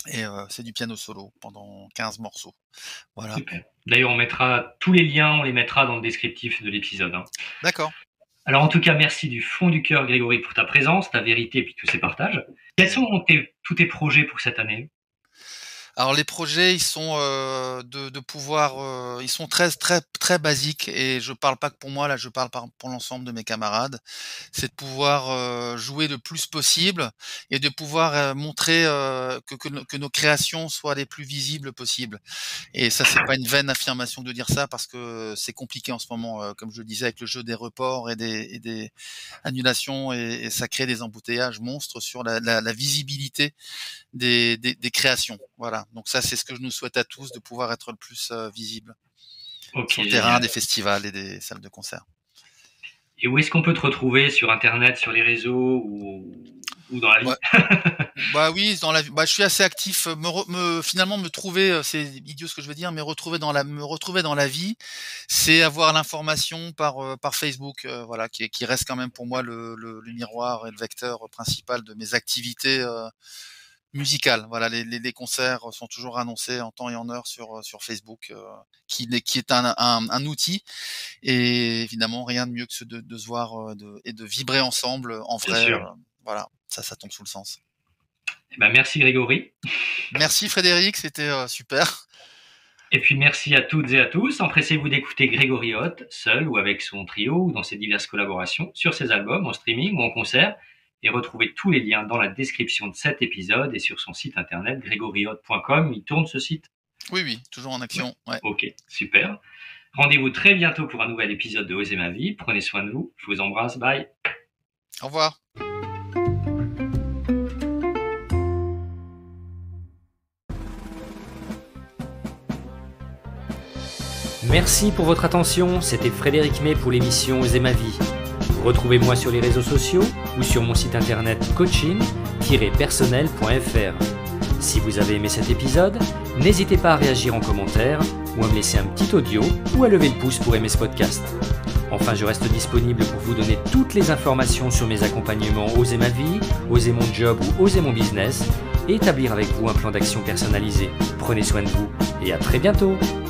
Et euh, c'est du piano solo pendant quinze morceaux. Voilà. Super. D'ailleurs, on mettra tous les liens, on les mettra dans le descriptif de l'épisode. Hein. D'accord. Alors, en tout cas, merci du fond du cœur, Grégory, pour ta présence, ta vérité et puis tous ces partages. Quels sont tes, tous tes projets pour cette année? Alors les projets, ils sont euh, de, de pouvoir, euh, ils sont très très très basiques et je parle pas que pour moi là, je parle par- pour l'ensemble de mes camarades. C'est de pouvoir euh, jouer le plus possible et de pouvoir euh, montrer euh, que, que, nos- que nos créations soient les plus visibles possibles. Et ça, c'est pas une vaine affirmation de dire ça parce que c'est compliqué en ce moment, euh, comme je le disais, avec le jeu des reports et des, et des annulations et, et ça crée des embouteillages monstres sur la, la, la visibilité des, des, des créations. Voilà. Donc ça, c'est ce que je nous souhaite à tous, de pouvoir être le plus euh, visible Ok, sur le génial. terrain des festivals et des salles de concert. Et où est-ce qu'on peut te retrouver sur Internet, sur les réseaux ou, ou dans la vie? Ouais. Bah oui, dans la, bah, je suis assez actif. Me, re- me finalement me trouver, euh, c'est idiot ce que je veux dire, mais retrouver dans la, me retrouver dans la vie, c'est avoir l'information par euh, par Facebook, euh, voilà, qui, est- qui reste quand même pour moi le, le, le miroir et le vecteur principal de mes activités euh, musicales. Voilà, les, les, les concerts sont toujours annoncés en temps et en heure sur euh, sur Facebook, euh, qui, n'est- qui est un, un, un outil. Et évidemment, rien de mieux que ce de, de se voir euh, de, et de vibrer ensemble en Bien vrai. sûr. euh, voilà, ça, ça tombe sous le sens. Eh ben, merci Grégory. Merci Frédéric, c'était euh, super. Et puis merci à toutes et à tous. Empressez-vous d'écouter Grégory Hott, seul ou avec son trio ou dans ses diverses collaborations, sur ses albums, en streaming ou en concert. Et retrouvez tous les liens dans la description de cet épisode et sur son site internet grégory hott point com. Il tourne ce site? Oui, oui, toujours en action. Ouais. Ok, super. Rendez-vous très bientôt pour un nouvel épisode de Oser ma vie. Prenez soin de vous. Je vous embrasse. Bye. Au revoir. Merci pour votre attention, c'était Frédéric May pour l'émission Oser ma vie. Retrouvez-moi sur les réseaux sociaux ou sur mon site internet coaching tiret personnel point f r. Si vous avez aimé cet épisode, n'hésitez pas à réagir en commentaire ou à me laisser un petit audio ou à lever le pouce pour aimer ce podcast. Enfin, je reste disponible pour vous donner toutes les informations sur mes accompagnements Oser ma vie, Oser mon job ou Oser mon business et établir avec vous un plan d'action personnalisé. Prenez soin de vous et à très bientôt.